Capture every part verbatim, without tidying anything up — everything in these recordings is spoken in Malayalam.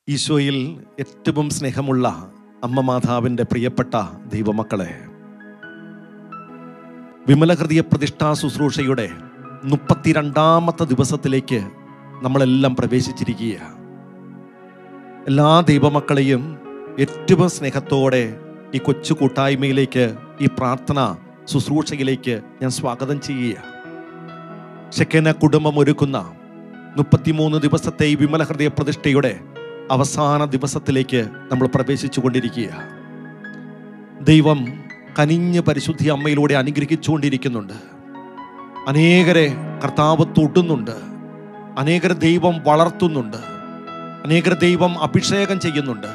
ഈശോയിൽ ഏറ്റവും സ്നേഹമുള്ള അമ്മ മാതാവിൻ്റെ പ്രിയപ്പെട്ട ദൈവമക്കളെ, വിമലഹൃദയ പ്രതിഷ്ഠാ ശുശ്രൂഷയുടെ മുപ്പത്തിരണ്ടാമത്തെ ദിവസത്തിലേക്ക് നമ്മളെല്ലാം പ്രവേശിച്ചിരിക്കുക. എല്ലാ ദൈവമക്കളെയും ഏറ്റവും സ്നേഹത്തോടെ ഈ കൊച്ചു കൂട്ടായ്മയിലേക്ക്, ഈ പ്രാർത്ഥന ശുശ്രൂഷയിലേക്ക് ഞാൻ സ്വാഗതം ചെയ്യുക. ശെക്കന കുടുംബം ഒരുക്കുന്ന മുപ്പത്തിമൂന്ന് ദിവസത്തെ ഈ വിമലഹൃദയ പ്രതിഷ്ഠയുടെ അവസാന ദിവസത്തിലേക്ക് നമ്മൾ പ്രവേശിച്ചു കൊണ്ടിരിക്കുക. ദൈവം കനിഞ്ഞ് പരിശുദ്ധി അമ്മയിലൂടെ അനുഗ്രഹിച്ചുകൊണ്ടിരിക്കുന്നുണ്ട്. അനേകരെ കർത്താവ് തൊടുന്നുണ്ട്, അനേകരെ ദൈവം വളർത്തുന്നുണ്ട്, അനേകരെ ദൈവം അഭിഷേകം ചെയ്യുന്നുണ്ട്.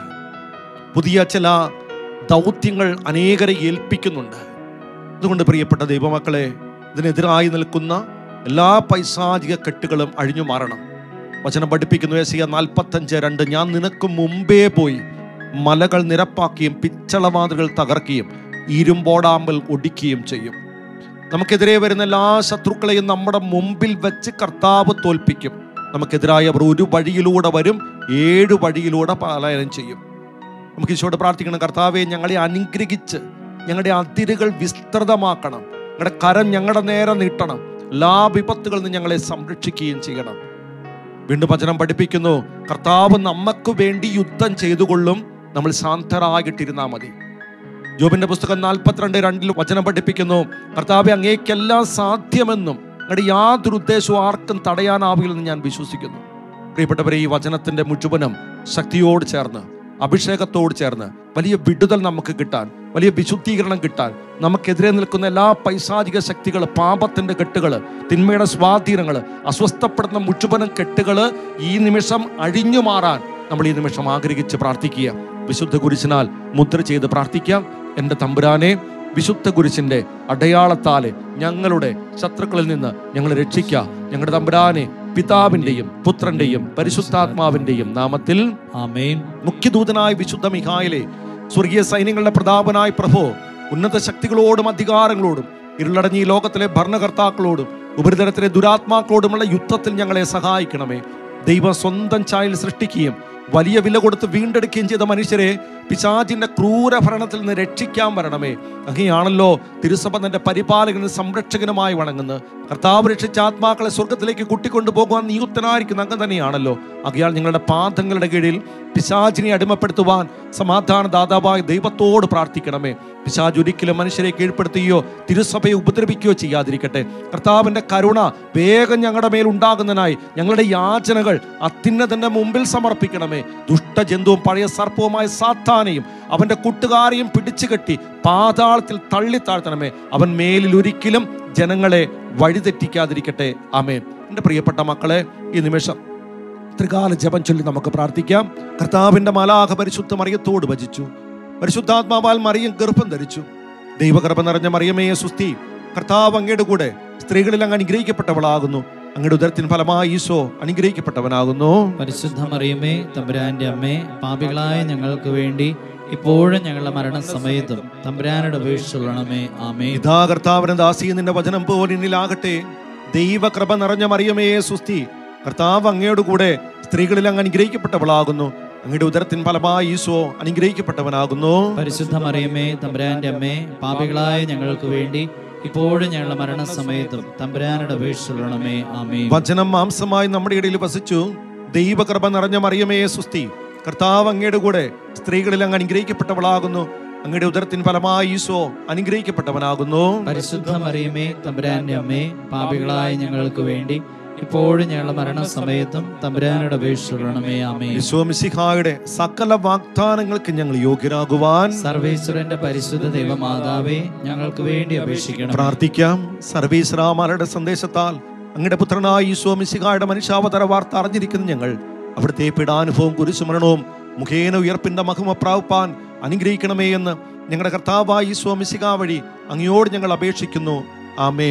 പുതിയ ചില ദൗത്യങ്ങൾ അനേകരെ ഏൽപ്പിക്കുന്നുണ്ട്. അതുകൊണ്ട് പ്രിയപ്പെട്ട ദൈവമക്കളെ, ഇതിനെതിരായി നിൽക്കുന്ന എല്ലാ പൈശാചിക കെട്ടുകളും അഴിഞ്ഞു മാറണം. വചനം പഠിപ്പിക്കുന്നു യെശയ്യാ നാൽപ്പത്തഞ്ച് രണ്ട്, ഞാൻ നിനക്ക് മുമ്പേ പോയി മലകൾ നിരപ്പാക്കുകയും പിച്ചളവാതിലുകൾ തകർക്കുകയും ഇരുമ്പോടാമ്പൽ ഒടിക്കുകയും ചെയ്യും. നമുക്കെതിരെ വരുന്ന എല്ലാ ശത്രുക്കളെയും നമ്മുടെ മുമ്പിൽ വെച്ച് കർത്താവ് തോൽപ്പിക്കും. നമുക്കെതിരായി അവർ ഒരു വഴിയിലൂടെ വരും, ഏഴു വഴിയിലൂടെ പലായനം ചെയ്യും. നമുക്ക് ഈശോയോട് പ്രാർത്ഥിക്കണം, കർത്താവെ ഞങ്ങളെ അനുഗ്രഹിച്ച് ഞങ്ങളുടെ അതിരുകൾ വിസ്തൃതമാക്കണം, ഞങ്ങളുടെ കരം ഞങ്ങളുടെ നേരെ നീട്ടണം, എല്ലാ വിപത്തുകളിൽ നിന്ന് ഞങ്ങളെ സംരക്ഷിക്കുകയും ചെയ്യണം. വീണ്ടും വചനം പഠിപ്പിക്കുന്നു, കർത്താവ് നമുക്ക് വേണ്ടി യുദ്ധം ചെയ്തുകൊള്ളും, നമ്മൾ ശാന്തരായിട്ടിരുന്നാൽ മതി. ജോബിന്റെ പുസ്തകം നാൽപ്പത്തിരണ്ട് രണ്ടിൽ വചനം പഠിപ്പിക്കുന്നു, കർത്താവെ അങ്ങേക്കെല്ലാം സാധ്യമെന്നും അങ്ങയുടെ യാതൊരു ഉദ്ദേശവും ആർക്കും തടയാനാവില്ലെന്ന് ഞാൻ വിശ്വസിക്കുന്നു. പ്രിയപ്പെട്ടവരെ, ഈ വചനത്തിന്റെ മുഴുവനും ശക്തിയോട് ചേർന്ന്, അഭിഷേകത്തോട് ചേർന്ന് വലിയ വിടുതൽ നമുക്ക് കിട്ടാൻ, വലിയ വിശുദ്ധീകരണം കിട്ടാൻ, നമുക്കെതിരെ നിൽക്കുന്ന എല്ലാ പൈശാചിക ശക്തികൾ, പാപത്തിന്റെ കെട്ടുകൾ, തിന്മയുടെ സ്വാധീനങ്ങൾ, അസ്വസ്ഥപ്പെടുന്ന മുഴുവനും കെട്ടുകൾ ഈ നിമിഷം അഴിഞ്ഞു മാറാൻ നമ്മൾ ഈ നിമിഷം ആഗ്രഹിച്ച് പ്രാർത്ഥിക്കുക. വിശുദ്ധ കുരിശിനാൽ മുദ്ര ചെയ്ത് പ്രാർത്ഥിക്കാം. എൻ്റെ തമ്പുരാനെ, വിശുദ്ധ കുരിശിന്റെ അടയാളത്താലെ ഞങ്ങളുടെ ശത്രുക്കളിൽ നിന്ന് ഞങ്ങളെ രക്ഷിക്കുക. ഞങ്ങളുടെ തമ്പുരാനെ, പിതാവിന്റെയും പുത്രന്റെയും പരിശുദ്ധാത്മാവിന്റെയും നാമത്തിൽ ആമേൻ. മുഖ്യദൂതനായ വിശുദ്ധ മിഖായേലേ, സ്വർഗീയ സൈന്യങ്ങളുടെ പ്രതാപനായ പ്രഭോ, ഉന്നത ശക്തികളോടും അധികാരങ്ങളോടും ഇരുളടഞ്ഞ ഈ ലോകത്തിലെ ഭരണകർത്താക്കളോടും ഉപരിതലത്തിലെ ദുരാത്മാക്കളോടുമുള്ള യുദ്ധത്തിൽ ഞങ്ങളെ സഹായിക്കണമേ. ദൈവം സ്വന്തം ചായൽ സൃഷ്ടിക്കുകയും വലിയ വില കൊടുത്ത് വീണ്ടെടുക്കുകയും ചെയ്ത മനുഷ്യരെ പിശാചിന്റെ ക്രൂര ഭരണത്തിൽ നിന്ന് രക്ഷിക്കാൻ വരണമേ. അങ്ങനെയാണല്ലോ തിരുസഭ തന്റെ പരിപാലകനും സംരക്ഷകനുമായി വണങ്ങുന്നത്. കർത്താവ് രക്ഷിച്ച ആത്മാക്കളെ സ്വർഗത്തിലേക്ക് കൂട്ടിക്കൊണ്ടുപോകുവാൻ നിയുക്തനായിരിക്കുന്ന അങ്ങ് തന്നെയാണല്ലോ. ആകയാൽ നിങ്ങളുടെ പാദങ്ങളുടെ കീഴിൽ പിശാചിനെ അടിമപ്പെടുത്തുവാൻ സമാധാന ദാതാവായ ദൈവത്തോട് പ്രാർത്ഥിക്കണമേ. പിശാച് ഒരിക്കലും മനുഷ്യരെ കീഴ്പ്പെടുത്തുകയോ തിരുസഭയെ ഉപദ്രവിക്കുകയോ ചെയ്യാതിരിക്കട്ടെ. കർത്താവിന്റെ കരുണ വേഗം ഞങ്ങളുടെ മേൽ ഉണ്ടാകുന്നതിനായി ഞങ്ങളുടെ യാചനകൾ അത്യുന്നതന്റെ മുമ്പിൽ സമർപ്പിക്കണമേ. ദുഷ്ടജന്തുവും പഴയ സർപ്പവുമായ സാത്താനെയും അവന്റെ കൂട്ടുകാരെയും പിടിച്ചു കെട്ടി പാതാളത്തിൽ തള്ളിത്താഴ്ത്തണമേ. അവൻ മേലിൽ ഒരിക്കലും ജനങ്ങളെ വഴിതെറ്റിക്കാതിരിക്കട്ടെ. ആമേൻ. എൻ്റെ പ്രിയപ്പെട്ട മക്കളെ, ഈ നിമിഷം ത്രികാല ജപം ചൊല്ലി നമുക്ക് പ്രാർത്ഥിക്കാം. കർത്താവിന്റെ മാലാഖ പരിശുദ്ധ മറിയത്തോട് വചിച്ചു, പരിശുദ്ധാത്മാവാൽ മറിയം ഗർഭം ധരിച്ചു. ദൈവകൃപ നിറഞ്ഞ മറിയമേ സുസ്തി, കർത്താവ് അങ്ങയുടെ കൂടെ സ്ത്രീകളിൽ അങ്ങ് അനുഗ്രഹിക്കപ്പെട്ടവളാകുന്നു, അങ്ങയുടെ ഉദരത്തിൻ ഫലമായി ഈശോ അനുഗ്രഹിക്കപ്പെട്ടവനാകുന്നു. പരിശുദ്ധ മറിയമേ, തമ്പുരാന്റെ അമ്മേ, പാപികളായ ഞങ്ങൾക്ക് വേണ്ടി ഇപ്പോഴും ഞങ്ങളുടെ മരണസമയത്തും തമ്പുരാനോട് അപേക്ഷിച്ചുകൊള്ളണമേ. ആമേൻ. ഇതാ കർത്താവിന്റെ ദാസി, നിന്റെ വചനം പോലെ എന്നിലാകട്ടെ. ദൈവകൃപ നിറഞ്ഞ മറിയമേ സുസ്തി, കർത്താവ് അങ്ങയുടെ കൂടെ സ്ത്രീകളിൽ അങ്ങ് അനുഗ്രഹിക്കപ്പെട്ടവളാകുന്നു, അങ്ങയുടെ ഉദരത്തിൻ ഫലമായി ഈശോ അനുഗ്രഹിക്കപ്പെട്ടവനാകുന്നു. പരിശുദ്ധ മറിയമേ, തമ്പുരാന്റെ അമ്മേ, പാപികളായ ഞങ്ങൾക്ക് വേണ്ടി ഇപ്പോഴും ഞങ്ങളുടെ മരണസമയത്തും തമ്പുരാനോട് അപേക്ഷിച്ചുകൊള്ളണമേ. ആമേൻ. വചനം മാംസമായി നമ്മുടെ ഇടയിൽ വസിച്ചു. ദൈവകൃപ നിറഞ്ഞ മറിയമേ സുസ്തി, കർത്താവ് അങ്ങയുടെ കൂടെ സ്ത്രീകളിൽ അങ്ങ് അനുഗ്രഹിക്കപ്പെട്ടവളാകുന്നു, അങ്ങയുടെ ഉദരത്തിൻ ഫലമായി ഈശോ അനുഗ്രഹിക്കപ്പെട്ടവനാകുന്നു. പരിശുദ്ധ മറിയമേ, തമ്പുരാന്റെ അമ്മേ, പാപികളായ ഞങ്ങൾക്ക് വേണ്ടി ഇപ്പോഴും ഞങ്ങളുടെ മരണസമയത്തും തമ്പുരാനോട് അപേക്ഷിച്ചുകൊള്ളണമേ. ആമേൻ. ഈശോ മിശിഹായുടെ സകല വാഗ്ദാനങ്ങൾക്ക് ഞങ്ങൾ യോഗ്യരാകുവാൻ സർവേശ്വരന്റെ പരിശുദ്ധ ദൈവമാതാവേ, ഞങ്ങൾക്ക് വേണ്ടി അപേക്ഷിക്കണം. പ്രാർത്ഥിക്കാം. സർവീശ്വരാമാരുടെ സന്ദേശത്താൽ അങ്ങയുടെ പുത്രനായ ഈശോ മിശിഹായുടെ മനുഷ്യാവതാര വാർത്ത അറിഞ്ഞിരിക്കുന്ന ഞങ്ങൾ അവിടുത്തെ പീഡാനുഭവം കുരിശുമരണവും മുഖേന ഉയർപ്പിന്റെ മഹിമ പ്രാപിപ്പാൻ അനുഗ്രഹിക്കണമേ എന്ന് ഞങ്ങളുടെ കർത്താവായ ഈശോ മിശിഹാ വഴി അങ്ങയോട് ഞങ്ങൾ അപേക്ഷിക്കുന്നു. ആമേൻ.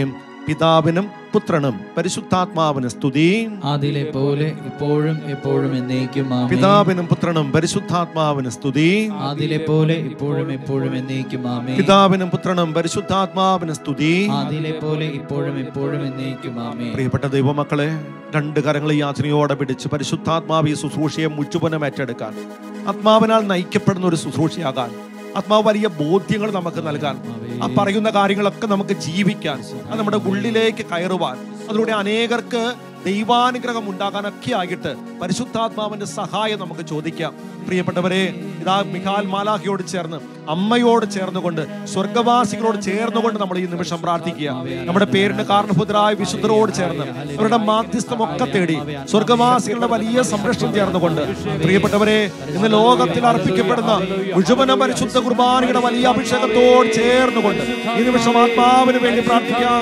പിതാവിനും പുത്രനും പരിശുദ്ധാത്മാവിന് സ്തുതി. അതിലെ പോലെ ഇപ്പോഴും എപ്പോഴും എന്നേക്കും ആമേൻ. പിതാവിനും പുത്രനും പരിശുദ്ധാത്മാവിന് സ്തുതി. അതിലെ പോലെ ഇപ്പോഴും എപ്പോഴും എന്നേക്കും ആമേൻ. പിതാവിനും പുത്രനും പരിശുദ്ധാത്മാവിന് സ്തുതി. അതിലെ പോലെ ഇപ്പോഴും എപ്പോഴും എന്നേക്കും ആമേൻ. പ്രിയപ്പെട്ട ദൈവമക്കളെ, രണ്ട് കരങ്ങൾ യാചനയോടെ പിടിച്ച് പരിശുദ്ധാത്മാവ് ഈ ശുശ്രൂഷയെ മുഴുവനും ഏറ്റെടുക്കാൻ, ആത്മാവിനാൽ നയിക്കപ്പെടുന്ന ഒരു ശുശ്രൂഷയാകാൻ, ആത്മാവ് വലിയ ബോധ്യങ്ങൾ നമുക്ക് നൽകാൻ, ആ പറയുന്ന കാര്യങ്ങളൊക്കെ നമുക്ക് ജീവിക്കാൻ, അത് നമ്മുടെ ഉള്ളിലേക്ക് കയറുവാൻ, അതിലൂടെ അനേകർക്ക് ദൈവാനുഗ്രഹം ഉണ്ടാകാനൊക്കെ ആയിട്ട് പരിശുദ്ധാത്മാവിന്റെ സഹായം നമുക്ക് ചോദിക്കാം. പ്രിയപ്പെട്ടവരെ, ഇതാ മിഖാൽ മാലാഖയോട് ചേർന്ന്, അമ്മയോട് ചേർന്നുകൊണ്ട്, സ്വർഗവാസികളോട് ചേർന്നുകൊണ്ട് നമ്മൾ ഈ നിമിഷം പ്രാർത്ഥിക്കുക. നമ്മുടെ പേരിന് കാരണഭൂതരായ വിശുദ്ധരോട് ചേർന്ന് അവരുടെ മാധ്യസ്ഥമൊക്കെ തേടി സ്വർഗവാസികളുടെ വലിയ സംരക്ഷണം ചേർന്നുകൊണ്ട്, പ്രിയപ്പെട്ടവരെ, ഇന്ന് ലോകത്തിൽ അർപ്പിക്കപ്പെടുന്ന മുഴുവനും പരിശുദ്ധ കുർബാനയുടെ വലിയ അഭിഷേകത്തോട് ചേർന്നുകൊണ്ട് ഈ നിമിഷം ആത്മാവിന് വേണ്ടി പ്രാർത്ഥിക്കാം.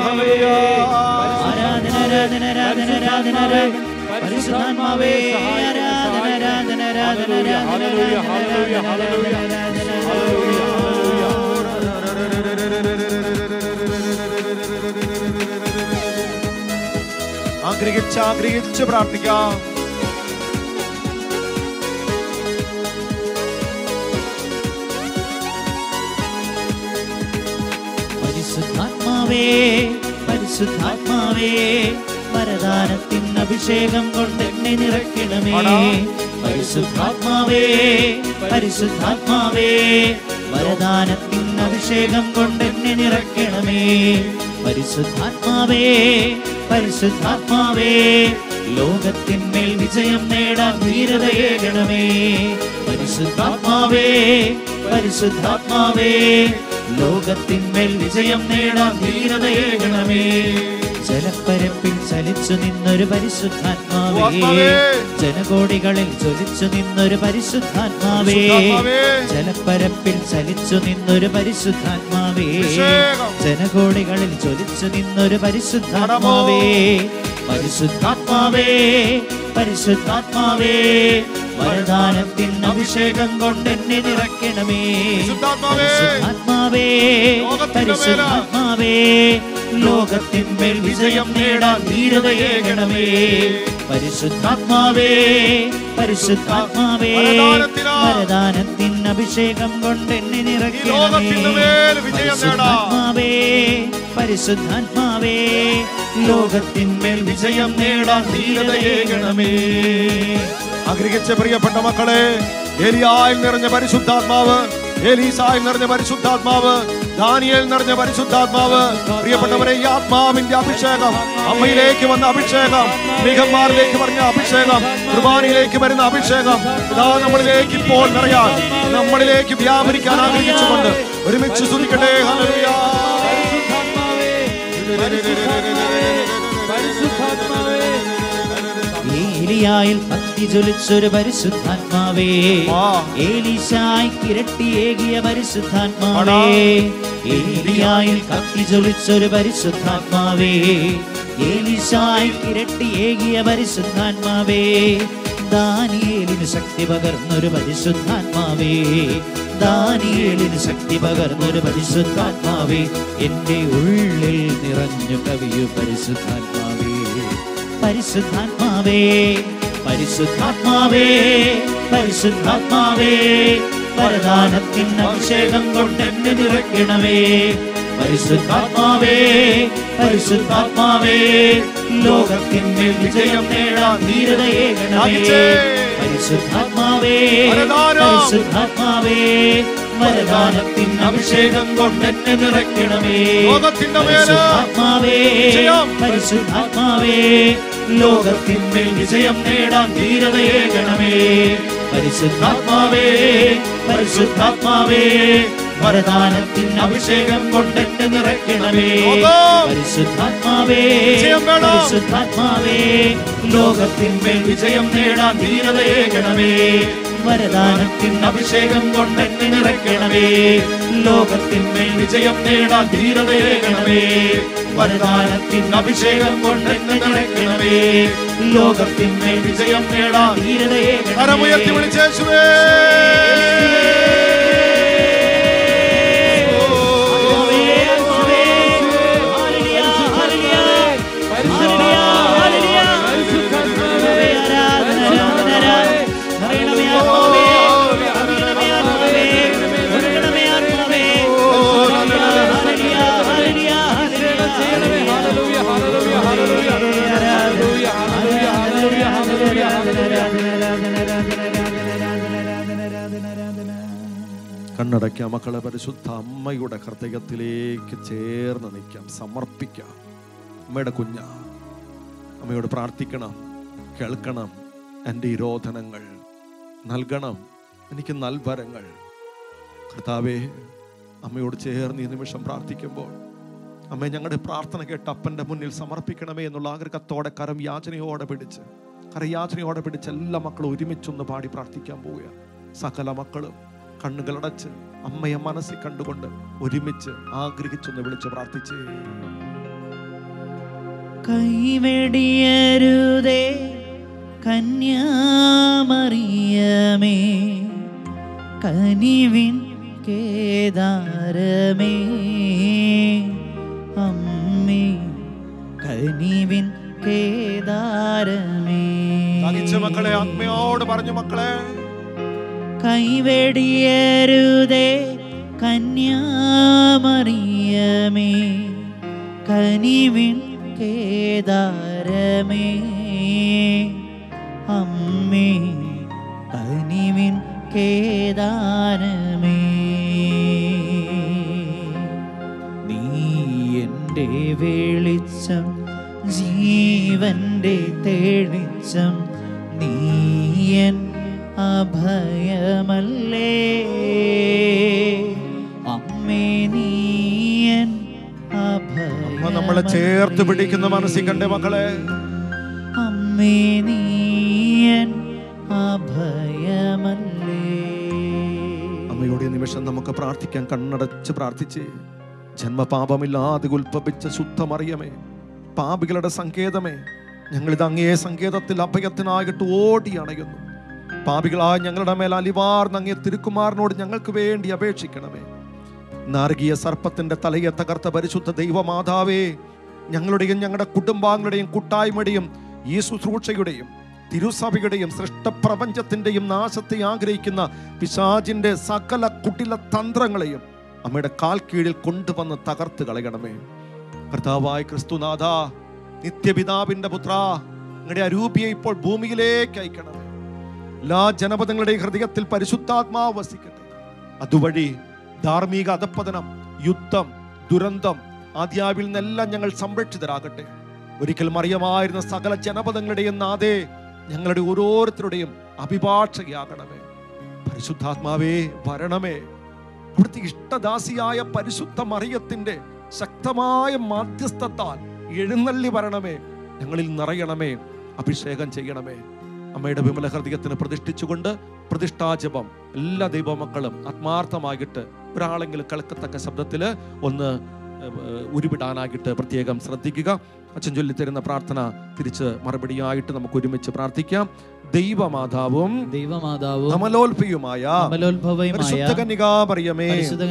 പരിശുദ്ധാത്മാവേ, ആരാധന ആരാധന ആരാധന ആഗ്രഹിച്ച് ആഗ്രഹിച്ച് പ്രാർത്ഥിക്കാം. പരിശുദ്ധാത്മാവേ, പരിശുദ്ധാത്മാവേ, വരദാനത്തിൻ അഭിഷേകം കൊണ്ട് എന്നെ നിറയ്ക്കണമേ. പരിശുദ്ധാത്മാവേ, പരിശുദ്ധാത്മാവേ, വരദാനത്തിൻ അഭിഷേകം കൊണ്ട് എന്നെ നിറയ്ക്കണമേ. പരിശുദ്ധാത്മാവേ, പരിശുദ്ധാത്മാവേ, ലോകത്തിന്മേൽ വിജയം നേടാൻ ധീരതയേകണമേ. പരിശുദ്ധാത്മാവേ, പരിശുദ്ധാത്മാവേ, ലോകത്തിന്മേൽ വിജയം നേടാൻ ധീരതയേകണമേ. ജലപ്പരപ്പിൽ ചലിച്ചു നിന്നൊരു പരിശുദ്ധാത്മാവേ, ജനകോടികളിൽ ജ്വലിച്ചു നിന്നൊരു പരിശുദ്ധാത്മാവേ, ജലപ്പരപ്പിൽ ചലിച്ചു നിന്നൊരു പരിശുദ്ധാത്മാവേ, ജനകോടികളിൽ ജ്വലിച്ചു നിന്നൊരു പരിശുദ്ധാത്മാവേ. പരിശുദ്ധാത്മാവേ, പരിശുദ്ധാത്മാവേ, വരദാനത്തിൻ അഭിഷേകം കൊണ്ട് എന്നെ നിറയ്ക്കണമേ. പരിശുദ്ധാത്മാവേ, പരിശുദ്ധാത്മാവേ, ലോകത്തിന്മേൽ വിജയം നേടാൻ ധീരതയേകണമേ. പരിശുദ്ധാത്മാവേ, പരിശുദ്ധാത്മാവേ, വരദാനത്തിൻ അഭിഷേകം കൊണ്ട് എന്നെ നിറയ്ക്കണമേ. പരിശുദ്ധാത്മാവേ, പരിശുദ്ധാത്മാവേ, ലോകത്തിന്മേൽ വിജയം നേടാൻ ധീരതയേകണമേ. ആഗ്രഹിച്ച പ്രിയപ്പെട്ട മക്കളെ, ഏലിയായിൽ നിറഞ്ഞ പരിശുദ്ധാത്മാവ്, എലീസായിൽ നിറഞ്ഞ പരിശുദ്ധാത്മാവ്, ദാനിയേൽ നിറഞ്ഞ പരിശുദ്ധാത്മാവ്, പ്രിയപ്പെട്ടവരെ, ഈ ആത്മാവിന്റെ അഭിഷേകം, അമ്മയിലേക്ക് വന്ന അഭിഷേകം, സ്ത്രീഹന്മാരിലേക്ക് പറഞ്ഞ അഭിഷേകം, കുർബാനയിലേക്ക് വരുന്ന അഭിഷേകം, ഇതാ നമ്മളിലേക്ക് ഇപ്പോൾ നിറയാൻ, നമ്മളിലേക്ക് വ്യാപരിക്കാൻ ആഗ്രഹിച്ചുകൊണ്ട് ഒരുമിച്ച് സ്തുതിക്കട്ടെ. ഹല്ലേലൂയ. ഏലിയായിൽ ഭക്തി ജ്വലിച്ചൊരു പരിശുദ്ധാത്മാവേ, ഏലീശായി കിരട്ടിയേകിയ പരിശുദ്ധാത്മാവേ, ഏലിയായിൽ ഭക്തി ജ്വലിച്ചൊരു പരിശുദ്ധാത്മാവേ, ഏലീശായി കിരട്ടിയേകിയ പരിശുദ്ധാത്മാവേ, ദാനിയേലിന് ശക്തി പകർന്നൊരു പരിശുദ്ധാത്മാവേ, ദാനിയേലിന് ശക്തി പകർന്നൊരു പരിശുദ്ധാത്മാവേ, എന്റെ ഉള്ളിൽ നിറഞ്ഞു കവിയു പരിശുദ്ധാത്മാവേ. പരിശുദ്ധാത്മാവേ, പരിശുദ്ധാത്മാവേ, പരിശുദ്ധാത്മാവേ, വരദാനത്തിൻ അഭിഷേകം കൊണ്ട് എന്നെ നിറയ്ക്കണമേ. പരിശുദ്ധാത്മാവേ, പരിശുദ്ധാത്മാവേ, ലോകത്തിന്മേൽ വിജയം നേടാൻ ധീരതയേകണമേ. പരിശുദ്ധാത്മാവേ, പരിശുദ്ധാത്മാവേ, വരദാനത്തിൻ അഭിഷേകം കൊണ്ട് എന്നെ നിറയ്ക്കണമേ. പരിശുദ്ധാത്മാവേ, പരിശുദ്ധാത്മാവേ, ലോകത്തിന്മേൽ വിജയം നേടാൻ ധീരതയേകണമേ. പരിശുദ്ധാത്മാവേ, പരിശുദ്ധാത്മാവേ, വരദാനത്തിൻ അഭിഷേകം കൊണ്ട് എന്നെ നിറയ്ക്കണമേ. പരിശുദ്ധാത്മാവേ, പരിശുദ്ധാത്മാവേ, ലോകത്തിന്മേൽ വിജയം നേടാൻ ധീരതയേകണമേ. വരദാനത്തിൻ അഭിഷേകം കൊണ്ട് എന്നെ നിറയ്ക്കണമേ. ലോകത്തിന്മേൽ വിജയം നേടാൻ ധീരതയേകണമേ. വരദാനത്തിൻ അഭിഷേകം കൊണ്ട് എന്നെ നിറയ്ക്കണമേ. ലോകത്തിന്മേൽ വിജയം നേടാൻ ധീരതയേകണമേ. കരമുയർത്തി വിളിച്ചേശുവേ. Hallelujah, hallelujah. കണ്ണടയ്ക്കാം മക്കളെ. പരിശുദ്ധ അമ്മയുടെ ഹൃദയത്തിലേക്ക് ചേർന്ന് നിൽക്കാം, സമർപ്പിക്കാം. അമ്മയുടെ കുഞ്ഞ, അമ്മയോട് പ്രാർത്ഥിക്കണം, കേൾക്കണം. എൻ്റെ ഈ രോധനങ്ങൾ നൽകണം, എനിക്ക് നൽവരങ്ങൾ. കർത്താവേ, അമ്മയോട് ചേർന്ന് ഈ നിമിഷം പ്രാർത്ഥിക്കുമ്പോൾ അമ്മേ, ഞങ്ങളുടെ പ്രാർത്ഥന കേട്ട് അപ്പൻ്റെ മുന്നിൽ സമർപ്പിക്കണമേ എന്നുള്ള ആഗ്രഹത്തോടെ കരം യാചനയോടെ പിടിച്ച് കരയാചനയോടെ പിടിച്ച് എല്ലാ മക്കളും ഒരുമിച്ചൊന്ന് പാടി പ്രാർത്ഥിക്കാൻ പോവുക. സകല മക്കളും കണ്ണുകളടച്ച് അമ്മയെ മനസ്സിൽ കണ്ടുകൊണ്ട് ഒരുമിച്ച് ആഗ്രഹിച്ചൊന്ന് വിളിച്ച് പ്രാർത്ഥിച്ചേ. കൈവെടിയരുതേ കന്യാമറിയമേ, കനിവിൻ കേദാരമേ, അമ്മേ കനിവിൻ കേദാരമേ. മക്കളെ അമ്മയോട് പറഞ്ഞു, മക്കളെ കൈവെടിയരുതേ കന്യാമറിയമേ, കനിവിൻ കേദാരമേ, അമ്മേ കനിവിൻ കേദാരമേ. നീ എൻ്റെ വെളിച്ചം, ജീവന്റെ തെളിച്ചം, നീയൻ അഭയമല്ലേ, അമ്മേ നീയൻ അഭയമല്ലേ. നമ്മളെ ചേർത്ത് പിടിക്കുന്ന മനസ്സിൽ കണ്ടേ മക്കളെ, അമ്മേ നീയൻ അഭയമല്ലേ. അമ്മയോട് ഈ നിമിഷം നമുക്ക് പ്രാർത്ഥിക്കാൻ. കണ്ണടച്ച് പ്രാർത്ഥിച്ച്, ജന്മപാപമില്ലാതെ ഉത്ഭവിച്ച ശുദ്ധമറിയമേ, പാപികളുടെ സങ്കേതമേ, ഞങ്ങളിത് അങ്ങേ സങ്കേതത്തിൽ അഭയത്തിനായിട്ട് ഓടി അണയുന്നു. പാപികളായ ഞങ്ങളുടെ മേൽ അലിവാർന്ന് അങ്ങേ തിരുക്കുമാരനോട് ഞങ്ങൾക്ക് വേണ്ടി അപേക്ഷിക്കണമേ. നാരകീയ സർപ്പത്തിന്റെ തലയെ തകർത്ത പരിശുദ്ധ ദൈവമാതാവേ, ഞങ്ങളുടെയും ഞങ്ങളുടെ കുടുംബാംഗങ്ങളുടെയും കൂട്ടായ്മയുടെയും ഈ ശുശ്രൂഷയുടെയും തിരുസഭയുടെയും സൃഷ്ടപ്രപഞ്ചത്തിന്റെയും നാശത്തെ ആഗ്രഹിക്കുന്ന പിശാചിന്റെ സകല കുടില തന്ത്രങ്ങളെയും അമ്മയുടെ കാൽ കീഴിൽ കൊണ്ടുവന്ന് തകർത്ത് കളയണമേ. കർത്താവായ ക്രിസ്തുനാഥ, നിത്യപിതാവിന്റെ പുത്ര, നിങ്ങളുടെ അരൂപിയെ ഇപ്പോൾ ഭൂമിയിലേക്ക് അയക്കണമേ. എല്ലാ ജനപദങ്ങളുടെയും ഹൃദയത്തിൽ പരിശുദ്ധാത്മാവ് വസിക്കട്ടെ. അതുവഴി ധാർമ്മിക അധപ്പതനം, യുദ്ധം, ദുരന്തം ആദ്യാവിൽ നിന്നെല്ലാം ഞങ്ങൾ സംരക്ഷിതരാകട്ടെ. ഒരിക്കൽ മറിയമായിരുന്ന സകല ജനപദങ്ങളുടെയും നാഥേ, ഞങ്ങളുടെ ഓരോരുത്തരുടെയും അഭിഭാഷകയാകണമേ. പരിശുദ്ധാത്മാവേ വരണമേ. അവിടുത്തെ ഇഷ്ടദാസിയായ പരിശുദ്ധ മറിയത്തിന്റെ ശക്തമായ മാധ്യസ്ഥത്താൽ എഴുന്നള്ളി വരണമേ. ഞങ്ങളിൽ നിറയണമേ, അഭിഷേകം ചെയ്യണമേ. അമ്മയുടെ വിമല ഹൃദയത്തിന് പ്രതിഷ്ഠിച്ചുകൊണ്ട് പ്രതിഷ്ഠാജപം എല്ലാ ദൈവമക്കളും ആത്മാർത്ഥമായിട്ട് ഒരാളെങ്കിലും കേൾക്കത്തക്ക ശബ്ദത്തിൽ ഒന്ന് ഉരുവിടാനായിട്ട് പ്രത്യേകം ശ്രദ്ധിക്കുക. അച്ഛൻ ചൊല്ലിത്തരുന്ന പ്രാർത്ഥന തിരിച്ച് മറുപടിയായിട്ട് നമുക്ക് ഒരുമിച്ച് പ്രാർത്ഥിക്കാം. ദൈവമാതാവും ദൈവമാതാവും അമലോത്ഭവയുമായ പരിശുദ്ധ കന്യകാമറിയമേ,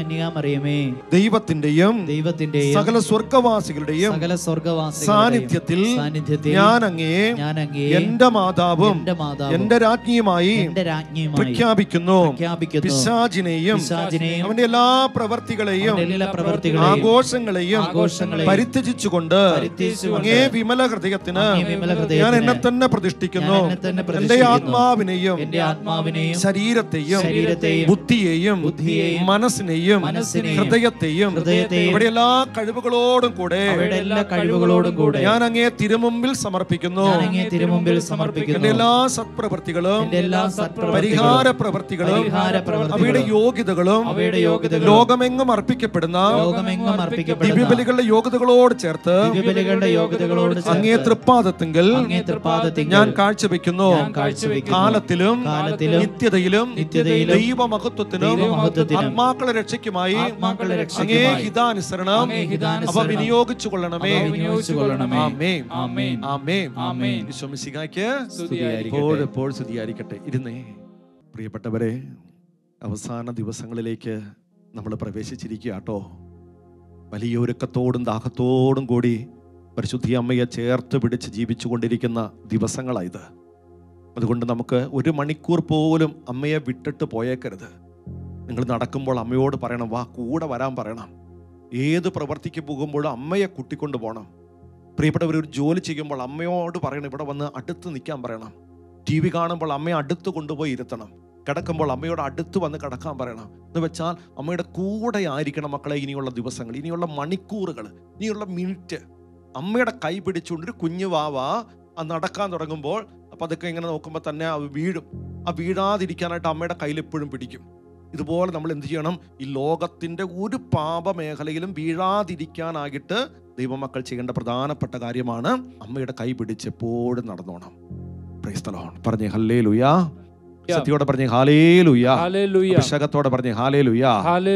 ദൈവത്തിന്റെയും ദൈവത്തിന്റെയും സകല സ്വർഗവാസികളുടെയും സകല സ്വർഗവാസികളുടെയും സാന്നിധ്യത്തിൽ സാന്നിധ്യത്തിൽ ഞാൻ അങ്ങയെ ഞാൻ അങ്ങയെ എന്റെ മാതാവും എന്റെ മാതാവും എന്റെ രാജ്ഞിയുമായി എന്റെ രാജ്ഞിയുമായി പ്രഖ്യാപിക്കുന്നു. പ്രഖ്യാപിക്കുന്നു. പിശാചിനെയും പിശാചിനെയും അവന്റെ എല്ലാ പ്രവർത്തികളെയും അവന്റെ എല്ലാ പ്രവർത്തികളെയും ആഘോഷങ്ങളെയും ആഘോഷങ്ങളെയും പരിത്യജിച്ചുകൊണ്ട് അങ്ങേ വിമല ഹൃദയത്തിന് ഞാൻ എന്നെ തന്നെ പ്രതിഷ്ഠിക്കുന്നു. എന്റെ ആത്മാവിനെയും എന്റെ ആത്മാവിനെയും ശരീരത്തെയും ശരീരത്തെയും ബുദ്ധിയെയും ബുദ്ധിയെയും മനസ്സിനെയും മനസ്സിനെയും ഹൃദയത്തെയും ഹൃദയത്തെയും ഇവിടെ എല്ലാ കഴിവുകളോടും കൂടെ അവയുടെ എല്ലാ കഴിവുകളോടും കൂടെ ഞാൻ അങ്ങേ തിരുമുമ്പിൽ സമർപ്പിക്കുന്നു. ഞാൻ അങ്ങേ തിരുമുമ്പിൽ സമർപ്പിക്കുന്നു. എന്റെ എല്ലാ സത്പ്രവൃത്തികളും എന്റെ എല്ലാ സത്പ്രവൃത്തികളും പരിഹാര പ്രവൃത്തികളും പരിഹാര പ്രവൃത്തികളും അവയുടെ യോഗ്യതകളും അവയുടെ യോഗ്യതകളും ലോകമെങ്ങും അർപ്പിക്കപ്പെടുന്ന ലോകമെങ്ങും അർപ്പിക്കപ്പെടുന്ന ദിവ്യബലികളുടെ യോഗ്യതകളോട് ചേർത്ത് ദിവ്യബലികളുടെ യോഗ്യതകളോട് ചേർത്ത് അങ്ങേ തൃപ്പാദത്തിങ്കൽ അങ്ങേ തൃപ്പാദത്തിങ്കൽ ഞാൻ കാഴ്ചവെക്കുന്നു. ഞാൻ കാഴ്ചവെക്കുന്നു. കാലത്തിലും കാലത്തിലും നിത്യതയിലും നിത്യതയിലും ദൈവമഹത്വത്തിനും ദൈവമഹത്വത്തിനും ആത്മാക്കളെ രക്ഷയ്ക്കുമായി ആത്മാക്കളെ അങ്ങേ രക്ഷയ്ക്കുമായി ഹിതാനുസരണം അങ്ങേ ഹിതാനുസരണം അവ വിനിയോഗിച്ചു കൊള്ളണമേ. അവ വിനിയോഗിച്ചു കൊള്ളണമേ. ആമേൻ. ആമേൻ. ആമേൻ. ആമേൻ. ഈശോ മിശിഹായ്ക്ക് സ്തുതിയായിരിക്കട്ടെ. എപ്പോഴും എപ്പോഴും സ്തുതിയായിരിക്കട്ടെ. ഇരുന്നേ. പ്രിയപ്പെട്ടവരെ, അവസാന ദിവസങ്ങളിലേക്ക് നമ്മൾ പ്രവേശിച്ചിരിക്കുക കേട്ടോ. വലിയ ഒരുക്കത്തോടും ദാഹത്തോടും കൂടി പരിശുദ്ധി അമ്മയെ ചേർത്ത് പിടിച്ച് ജീവിച്ചു കൊണ്ടിരിക്കുന്ന ദിവസങ്ങളായത്. അതുകൊണ്ട് നമുക്ക് ഒരു മണിക്കൂർ പോലും അമ്മയെ വിട്ടിട്ട് പോയേക്കരുത്. നിങ്ങൾ നടക്കുമ്പോൾ അമ്മയോട് പറയണം, വാ കൂടെ വരാൻ പറയണം. ഏത് പ്രവർത്തിക്ക് പോകുമ്പോഴും അമ്മയെ കൂട്ടിക്കൊണ്ട് പോകണം. പ്രിയപ്പെട്ടവർ, ഒരു ജോലി ചെയ്യുമ്പോൾ അമ്മയോട് പറയണം, ഇവിടെ വന്ന് അടുത്ത് നിൽക്കാൻ പറയണം. ടി വി കാണുമ്പോൾ അമ്മയെ അടുത്ത് കൊണ്ടുപോയി ഇരുത്തണം. കിടക്കുമ്പോൾ അമ്മയോട് അടുത്ത് വന്ന് കിടക്കാൻ പറയണം. എന്ന് വെച്ചാൽ അമ്മയുടെ കൂടെ ആയിരിക്കണം മക്കളെ ഇനിയുള്ള ദിവസങ്ങൾ, ഇനിയുള്ള മണിക്കൂറുകൾ, ഇനിയുള്ള മിനിറ്റ്. അമ്മയുടെ കൈ പിടിച്ചുകൊണ്ടൊരു കുഞ്ഞു വാവ ആ നടക്കാൻ തുടങ്ങുമ്പോൾ അപ്പം അതൊക്കെ ഇങ്ങനെ നോക്കുമ്പോൾ തന്നെ അത് വീഴും. ആ വീഴാതിരിക്കാനായിട്ട് അമ്മയുടെ കയ്യിൽ എപ്പോഴും പിടിക്കും. ഇതുപോലെ നമ്മൾ എന്ത് ചെയ്യണം? ഈ ലോകത്തിൻ്റെ ഒരു പാപമേഖലയിലും വീഴാതിരിക്കാനായിട്ട് ദൈവമക്കൾ ചെയ്യേണ്ട പ്രധാനപ്പെട്ട കാര്യമാണ് അമ്മയുടെ കൈ പിടിച്ച് എപ്പോഴും നടന്നോണം. Price the Lord. പറഞ്ഞേ ഹല്ലേലൂയാ. സത്യത്തോടെ പറഞ്ഞേ ഹല്ലേലൂയാ. അഭിഷേകത്തോടെ പറഞ്ഞേ ഹല്ലേലൂയാ.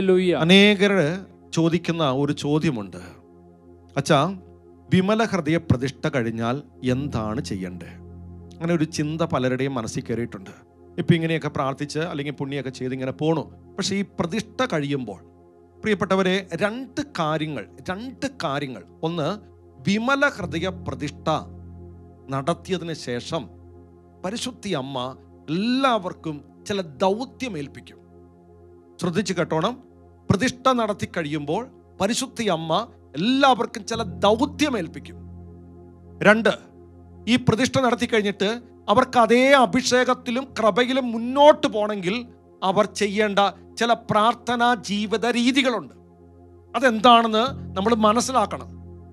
അനേകര് ചോദിക്കുന്ന ഒരു ചോദ്യമുണ്ട്, അച്ഛാ വിമല ഹൃദയ പ്രതിഷ്ഠ കഴിഞ്ഞാൽ എന്താണ് ചെയ്യണ്ടേ? അങ്ങനെ ഒരു ചിന്ത പലരുടെയും മനസ്സിൽ കയറിയിട്ടുണ്ട്. ഇപ്പം ഇങ്ങനെയൊക്കെ പ്രാർത്ഥിച്ച് അല്ലെങ്കിൽ പുണ്യമൊക്കെ ചെയ്ത് ഇങ്ങനെ പോണു. പക്ഷെ ഈ പ്രതിഷ്ഠ കഴിയുമ്പോൾ പ്രിയപ്പെട്ടവരെ രണ്ട് കാര്യങ്ങൾ രണ്ട് കാര്യങ്ങൾ ഒന്ന്, വിമല ഹൃദയ പ്രതിഷ്ഠ നടത്തിയതിന് ശേഷം പരിശുദ്ധി അമ്മ എല്ലാവർക്കും ചില ദൗത്യം ഏൽപ്പിക്കും. ശ്രദ്ധിച്ച് കേട്ടോണം. പ്രതിഷ്ഠ നടത്തി കഴിയുമ്പോൾ പരിശുദ്ധി അമ്മ എല്ലാവർക്കും ചില ദൗത്യം ഏൽപ്പിക്കും. രണ്ട്, ഈ പ്രതിഷ്ഠ നടത്തി കഴിഞ്ഞിട്ട് അവർക്ക് അതേ അഭിഷേകത്തിലും കൃപയിലും മുന്നോട്ട് പോകണമെങ്കിൽ അവർ ചെയ്യേണ്ട ചില പ്രാർത്ഥനാ ജീവിത രീതികളുണ്ട്. അതെന്താണെന്ന് നമ്മൾ മനസ്സിലാക്കണം.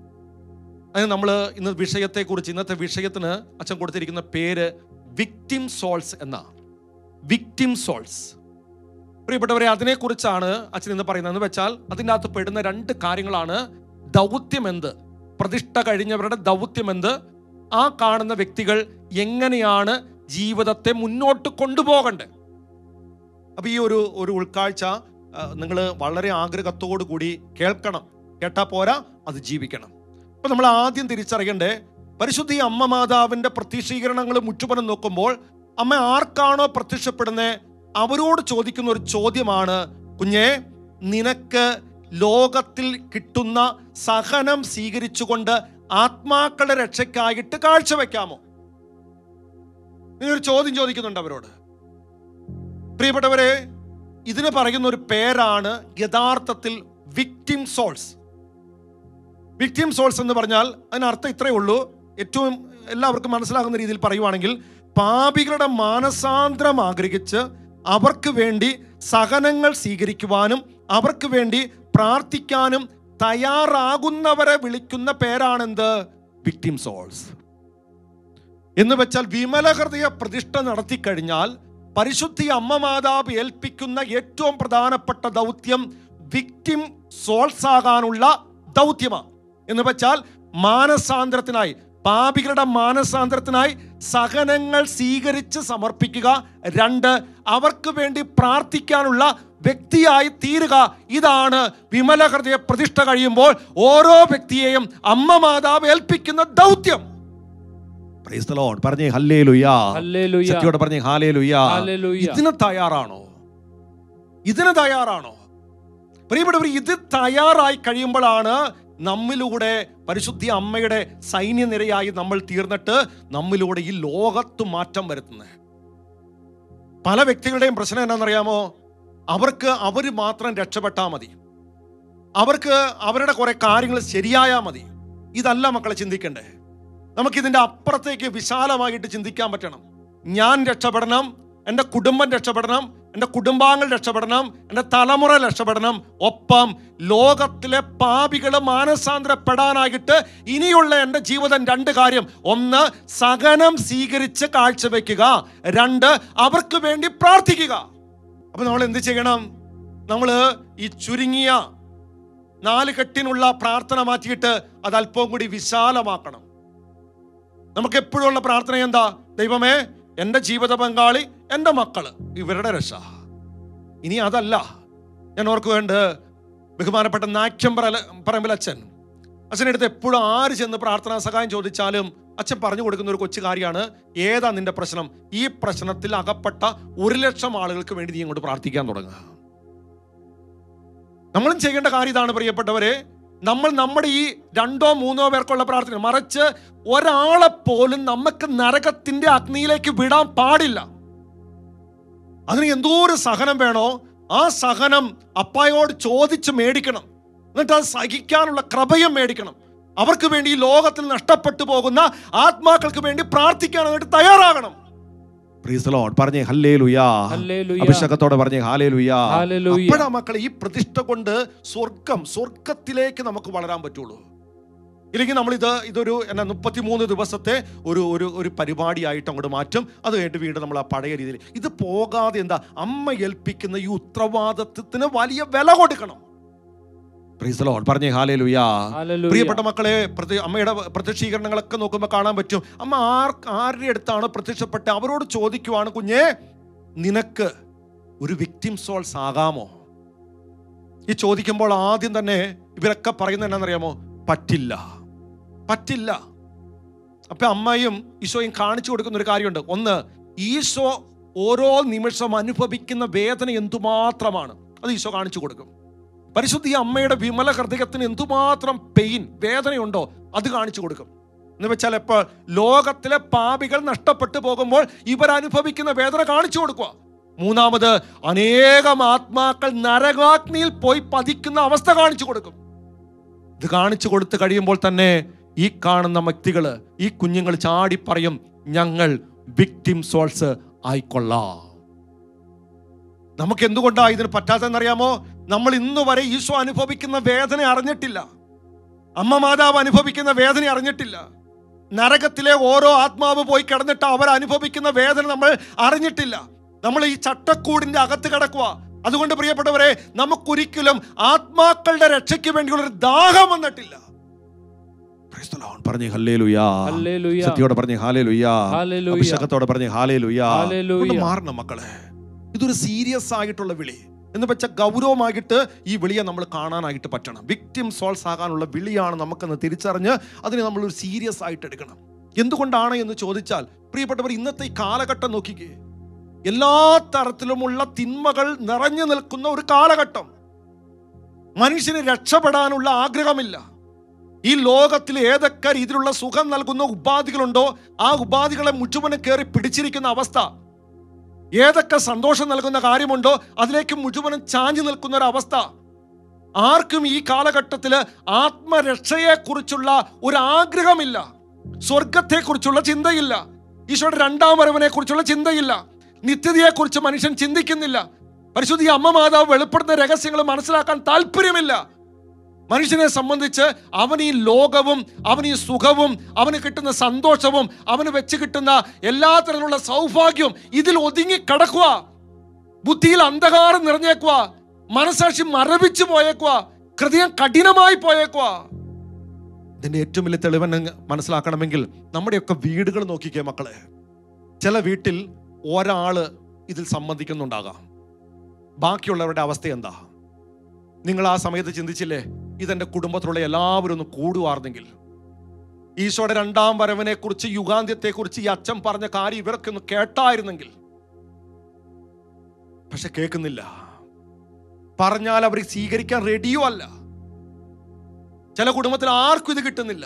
അതിന് നമ്മൾ ഇന്ന് വിഷയത്തെക്കുറിച്ച്, ഇന്നത്തെ വിഷയത്തിന് അച്ഛൻ കൊടുത്തിരിക്കുന്ന പേര് വിക്ടിം സോൾസ് എന്ന. Victim souls. പ്രിയപ്പെട്ടവരെ, അതിനെക്കുറിച്ചാണ് അച്ഛൻ ഇന്ന് പറയുന്നത്. എന്ന് വെച്ചാൽ അതിൻ്റെ അകത്ത് പെടുന്ന രണ്ട് കാര്യങ്ങളാണ്. ദൗത്യം എന്ത്, പ്രതിഷ്ഠ കഴിഞ്ഞവരുടെ ദൗത്യം എന്ത്, ആ കാണുന്ന വ്യക്തികൾ എങ്ങനെയാണ് ജീവിതത്തെ മുന്നോട്ട് കൊണ്ടുപോകണ്ടേ. അപ്പം ഈ ഒരു ഒരു ഉൾക്കാഴ്ച നിങ്ങൾ വളരെ ആഗ്രഹത്തോടു കൂടി കേൾക്കണം. കേട്ടാൽ പോരാ, അത് ജീവിക്കണം. അപ്പം നമ്മൾ ആദ്യം തിരിച്ചറിയണ്ടേ, പരിശുദ്ധി അമ്മ മാതാവിൻ്റെ പ്രത്യക്ഷീകരണങ്ങൾ മുറ്റുപുറം നോക്കുമ്പോൾ അമ്മ ആർക്കാണോ പ്രത്യക്ഷപ്പെടുന്നത് അവരോട് ചോദിക്കുന്ന ഒരു ചോദ്യമാണ്, കുഞ്ഞേ നിനക്ക് ലോകത്തിൽ കിട്ടുന്ന സഹനം സ്വീകരിച്ചുകൊണ്ട് ആത്മാക്കളുടെ രക്ഷയ്ക്കായിട്ട് കാഴ്ചവെക്കാമോ? ഇങ്ങനൊരു ചോദ്യം ചോദിക്കുന്നുണ്ട് അവരോട്. പ്രിയപ്പെട്ടവരെ, ഇതിന് പറയുന്ന ഒരു പേരാണ് യഥാർത്ഥത്തിൽ വിക്ടിം സോൾസ്. വിക്ടിം സോൾസ് എന്ന് പറഞ്ഞാൽ അതിനർത്ഥം ഇത്രയേ ഉള്ളൂ. ഏറ്റവും എല്ലാവർക്കും മനസ്സിലാകുന്ന രീതിയിൽ പറയുവാണെങ്കിൽ, പാപികളുടെ മാനസാന്തരം ആഗ്രഹിച്ച് അവർക്ക് വേണ്ടി സഹനങ്ങൾ സ്വീകരിക്കുവാനും അവർക്ക് വേണ്ടി പ്രാർത്ഥിക്കാനും തയ്യാറാകുന്നവരെ വിളിക്കുന്ന പേരാണെന്ത്? Victim souls. എന്ന് വെച്ചാൽ വിമല ഹൃദയ പ്രതിഷ്ഠ നടത്തി കഴിഞ്ഞാൽ പരിശുദ്ധി അമ്മ മാതാവ് ഏൽപ്പിക്കുന്ന ഏറ്റവും പ്രധാനപ്പെട്ട ദൗത്യം വിക്ടിം സോൾസ് ആകാനുള്ള ദൗത്യമാണ്. എന്ന് വെച്ചാൽ മാനസാന്തരത്തിനായി, പാപികളുടെ മാനസാന്തരത്തിനായി സഹനങ്ങൾ സ്വീകരിച്ച് സമർപ്പിക്കുക. രണ്ട്, അവർക്ക് വേണ്ടി പ്രാർത്ഥിക്കാനുള്ള വ്യക്തിയായി തീരുക. ഇതാണ് വിമല ഹൃദയ പ്രതിഷ്ഠ കഴിയുമ്പോൾ ഓരോ വ്യക്തിയെയും അമ്മ മാതാവ് ഏൽപ്പിക്കുന്ന ദൗത്യം. Praise the Lord. പറഞ്ഞേ ഹല്ലേലൂയാ. ശക്തിയോടെ പറഞ്ഞേ ഹല്ലേലൂയാ. ഇതിന് തയ്യാറാണോ? ഇതിന് തയ്യാറാണോ? പ്രിയപ്പെട്ടവർ, ഇത് തയ്യാറായി കഴിയുമ്പോഴാണ് നമ്മിലൂടെ പരിശുദ്ധി അമ്മയുടെ സൈന്യനിരയായി നമ്മൾ തീർന്നിട്ട് നമ്മിലൂടെ ഈ ലോകത്ത് മാറ്റം വരുത്തുന്നത്. പല വ്യക്തികളുടെയും പ്രശ്നം എന്താണെന്നറിയാമോ? അവർക്ക് അവർ മാത്രം രക്ഷപ്പെട്ടാൽ മതി, അവർക്ക് അവരുടെ കുറെ കാര്യങ്ങൾ ശരിയായാൽ മതി. ഇതല്ല മക്കളെ ചിന്തിക്കണ്ടേ. നമുക്കിതിൻ്റെ അപ്പുറത്തേക്ക് വിശാലമായിട്ട് ചിന്തിക്കാൻ പറ്റണം. ഞാൻ രക്ഷപ്പെടണം, എൻ്റെ കുടുംബം രക്ഷപ്പെടണം, എൻ്റെ കുടുംബാംഗങ്ങൾ രക്ഷപ്പെടണം, എൻ്റെ തലമുറ രക്ഷപ്പെടണം. ഒപ്പം ലോകത്തിലെ പാപികൾ മാനസാന്തരപ്പെടാനായിട്ട് ഇനിയുള്ള എൻ്റെ ജീവിതം രണ്ട് കാര്യം. ഒന്ന്, സഹനം സ്വീകരിച്ച് കാഴ്ചവെക്കുക. രണ്ട്, അവർക്ക് വേണ്ടി പ്രാർത്ഥിക്കുക. അപ്പൊ നമ്മൾ എന്ത് ചെയ്യണം? നമ്മൾ ഈ ചുരുങ്ങിയ നാല് കെട്ടിനുള്ള പ്രാർത്ഥന മാറ്റിയിട്ട് അത് അല്പം കൂടി വിശാലമാക്കണം. നമുക്ക് എപ്പോഴും ഉള്ള പ്രാർത്ഥന എന്താ? ദൈവമേ, എൻ്റെ ജീവിത പങ്കാളി, എൻ്റെ മക്കള്, ഇവരുടെ രക്ഷ. ഇനി അതല്ല. ഞാൻ ഓർക്കുവേണ്ട ബഹുമാനപ്പെട്ട നാക്യം പറമ്പിൽ അച്ഛൻ അച്ഛനടുത്ത് എപ്പോഴും ആര് ചെന്ന് പ്രാർത്ഥനാ സഹായം ചോദിച്ചാലും അച്ഛൻ പറഞ്ഞു കൊടുക്കുന്ന ഒരു കൊച്ചു കാര്യമാണ്, ഏതാ നിന്റെ പ്രശ്നം? ഈ പ്രശ്നത്തിൽ അകപ്പെട്ട ഒരു ലക്ഷം ആളുകൾക്ക് വേണ്ടി നീ ഇങ്ങോട്ട് പ്രാർത്ഥിക്കാൻ തുടങ്ങുക. നമ്മളും ചെയ്യേണ്ട കാര്യം ഇതാണ് പ്രിയപ്പെട്ടവരെ. നമ്മൾ നമ്മുടെ ഈ രണ്ടോ മൂന്നോ പേർക്കുള്ള പ്രാർത്ഥന, മറിച്ച് ഒരാളെ പോലും നമുക്ക് നരകത്തിന്റെ അഗ്നിയിലേക്ക് വിടാൻ പാടില്ല. അതിന് എന്തോ ഒരു സഹനം വേണോ, ആ സഹനം അപ്പായോട് ചോദിച്ച് മേടിക്കണം. എന്നിട്ട് അത് സഹിക്കാനുള്ള കൃപയും മേടിക്കണം. അവർക്ക് വേണ്ടി ഈ ലോകത്തിൽ നഷ്ടപ്പെട്ടു പോകുന്ന ആത്മാക്കൾക്ക് വേണ്ടി പ്രാർത്ഥിക്കാനായിട്ട് തയ്യാറാകണം. Praise the Lord. പറഞ്ഞേ ഹല്ലേലൂയാ. അഭിഷേകത്തോടെ പറഞ്ഞേ ഹല്ലേലൂയാ. അപ്പോഴാ മക്കളെ ഈ പ്രതിഷ്ഠ കൊണ്ട് സ്വർഗം സ്വർഗത്തിലേക്ക് നമുക്ക് വളരാൻ പറ്റുള്ളൂ. ഇല്ലെങ്കിൽ നമ്മളിത് ഇതൊരു എന്നാ മുപ്പത്തിമൂന്ന് ദിവസത്തെ ഒരു ഒരു ഒരു പരിപാടിയായിട്ട് അങ്ങോട്ട് മാറ്റും. അത് കഴിഞ്ഞിട്ട് വീണ്ടും നമ്മൾ ആ പഴയ രീതിയിൽ ഇത് പോകാതെ എന്താ അമ്മ ഏൽപ്പിക്കുന്ന ഈ ഉത്തരവാദിത്വത്തിന് വലിയ വില കൊടുക്കണം. Praise the Lord. പറഞ്ഞേ ഹല്ലേലൂയാ. പ്രിയപ്പെട്ട മക്കളെ, അമ്മയുടെ പ്രത്യക്ഷീകരണങ്ങളൊക്കെ നോക്കുമ്പോൾ കാണാൻ പറ്റും അമ്മ ആർ ആരുടെ അടുത്താണ് പ്രത്യക്ഷപ്പെട്ട് അവരോട് ചോദിക്കുവാണ്, കുഞ്ഞേ നിനക്ക് ഒരു വിക്ടിം സോൾസ് ആകാമോ? ഈ ചോദിക്കുമ്പോൾ ആദ്യം തന്നെ ഇവരൊക്കെ പറയുന്നത് എന്നാണെന്നറിയാമോ? പറ്റില്ല, പറ്റില്ല. അപ്പൊ അമ്മയും ഈശോയും കാണിച്ചു കൊടുക്കുന്ന ഒരു കാര്യമുണ്ട്. ഒന്ന്, ഈശോ ഓരോ നിമിഷം അനുഭവിക്കുന്ന വേദന എന്തുമാത്രമാണ് അത് ഈശോ കാണിച്ചു കൊടുക്കും. പരിശുദ്ധ ഈ അമ്മയുടെ വിമല ഹൃദയത്തിന് എന്തുമാത്രം പെയിൻ വേദനയുണ്ടോ അത് കാണിച്ചു കൊടുക്കും. എന്ന് വെച്ചാൽ ഇപ്പോൾ ലോകത്തിലെ പാപികൾ നഷ്ടപ്പെട്ടു പോകുമ്പോൾ ഇവരനുഭവിക്കുന്ന വേദന കാണിച്ചു കൊടുക്കുക. മൂന്നാമത്, അനേകം ആത്മാക്കൾ നരകാഗ്നിയിൽ പോയി പതിക്കുന്ന അവസ്ഥ കാണിച്ചു കൊടുക്കും. ഇത് കാണിച്ചു കൊടുത്ത് കഴിയുമ്പോൾ തന്നെ ഈ കാണുന്ന വ്യക്തികള്, ഈ കുഞ്ഞുങ്ങൾ ചാടി പറയും, ഞങ്ങൾ വിക്ടിം സോൾസ് ആയിക്കൊള്ളാം. നമുക്ക് എന്തുകൊണ്ടാ ഇതിന് പറ്റാത്തതെന്നറിയാമോ? നമ്മൾ ഇന്ന് വരെ ഈശോ അനുഭവിക്കുന്ന വേദന അറിഞ്ഞിട്ടില്ല. അമ്മ മാതാവ് അനുഭവിക്കുന്ന വേദന അറിഞ്ഞിട്ടില്ല. നരകത്തിലെ ഓരോ ആത്മാവ് പോയി കിടന്നിട്ട് അവർ അനുഭവിക്കുന്ന വേദന നമ്മൾ അറിഞ്ഞിട്ടില്ല. നമ്മൾ ഈ ചട്ടക്കൂടിന്റെ അകത്ത് കിടക്കുക. അതുകൊണ്ട് പ്രിയപ്പെട്ടവരെ, നമുക്കൊരിക്കലും ആത്മാക്കളുടെ രക്ഷയ്ക്ക് വേണ്ടിയുള്ള ഒരു ദാഹം വന്നിട്ടില്ല. പറഞ്ഞേ ഹല്ലേലൂയാ. സത്യത്തോടെ പറഞ്ഞേ ഹല്ലേലൂയാ. അഭിഷേകത്തോടെ പറഞ്ഞേ ഹല്ലേലൂയാ. മാറണം മക്കളെ. ഇതൊരു സീരിയസ് ആയിട്ടുള്ള വിളി എന്ന് വെച്ചാൽ ഗൗരവമായിട്ട് ഈ വിളിയെ നമ്മൾ കാണാനായിട്ട് പറ്റണം. വിക്ടിം സോൾസ് ആകാനുള്ള വിളിയാണ് നമുക്കെന്ന് തിരിച്ചറിഞ്ഞ് അതിനെ നമ്മൾ ഒരു സീരിയസ് ആയിട്ട് എടുക്കണം. എന്തുകൊണ്ടാണ് എന്ന് ചോദിച്ചാൽ, പ്രിയപ്പെട്ടവർ, ഇന്നത്തെ ഈ കാലഘട്ടം നോക്കിക്കേ. എല്ലാ തരത്തിലുമുള്ള തിന്മകൾ നിറഞ്ഞു നിൽക്കുന്ന ഒരു കാലഘട്ടം. മനുഷ്യന് രക്ഷപ്പെടാനുള്ള ആഗ്രഹമില്ല. ഈ ലോകത്തിൽ ഏതൊക്കെ രീതിയിലുള്ള സുഖം നൽകുന്ന ഉപാധികളുണ്ടോ ആ ഉപാധികളെ മുഴുവനും കയറി പിടിച്ചിരിക്കുന്ന അവസ്ഥ. ഏതൊക്കെ സന്തോഷം നൽകുന്ന കാര്യമുണ്ടോ അതിലേക്ക് മുഴുവനും ചാഞ്ഞു നിൽക്കുന്ന ഒരു അവസ്ഥ. ആർക്കും ഈ കാലഘട്ടത്തിൽ ആത്മരക്ഷയെക്കുറിച്ചുള്ള ഒരു ആഗ്രഹമില്ല. സ്വർഗത്തെക്കുറിച്ചുള്ള ചിന്തയില്ല. ഈശോയുടെ രണ്ടാം വരവിനെ കുറിച്ചുള്ള ചിന്തയില്ല. നിത്യതയെക്കുറിച്ച് മനുഷ്യൻ ചിന്തിക്കുന്നില്ല. പരിശുദ്ധ അമ്മ മാതാവ് വെളിപ്പെടുന്ന രഹസ്യങ്ങൾ മനസ്സിലാക്കാൻ താല്പര്യമില്ല. മനുഷ്യനെ സംബന്ധിച്ച് അവൻ ഈ ലോകവും അവൻ ഈ സുഖവും അവന് കിട്ടുന്ന സന്തോഷവും അവന് വെച്ച് കിട്ടുന്ന എല്ലാ തരത്തിലുള്ള സൗഭാഗ്യവും ഇതിൽ ഒതുങ്ങി കിടക്കുക. ബുദ്ധിയിൽ അന്ധകാരം നിറഞ്ഞേക്കുക. മനസാക്ഷി മരവിച്ചു പോയേക്കുക. ഹൃദയം കഠിനമായി പോയേക്കുക. ഇതിന്റെ ഏറ്റവും വലിയ തെളിവെന്ന് മനസ്സിലാക്കണമെങ്കിൽ നമ്മുടെയൊക്കെ വീടുകൾ നോക്കിക്കേ മക്കളെ. ചില വീട്ടിൽ ഒരാള് ഇതിൽ സംബന്ധിക്കുന്നുണ്ടാകാം. ബാക്കിയുള്ളവരുടെ അവസ്ഥ എന്താ? നിങ്ങൾ ആ സമയത്ത് ചിന്തിച്ചില്ലേ, ഇതെന്റെ കുടുംബത്തിലുള്ള എല്ലാവരും ഒന്ന് കൂടുവാർന്നെങ്കിൽ, ഈശോയുടെ രണ്ടാം വരവിനെ കുറിച്ച് യുഗാന്ത്യത്തെ കുറിച്ച് ഈ അച്ഛൻ പറഞ്ഞ കാര്യം ഇവരൊക്കെ ഒന്ന് കേട്ടായിരുന്നെങ്കിൽ. പക്ഷെ കേൾക്കുന്നില്ല. പറഞ്ഞാൽ അവർ സ്വീകരിക്കാൻ റെഡിയോ അല്ല. ചില കുടുംബത്തിൽ ആർക്കും ഇത് കിട്ടുന്നില്ല.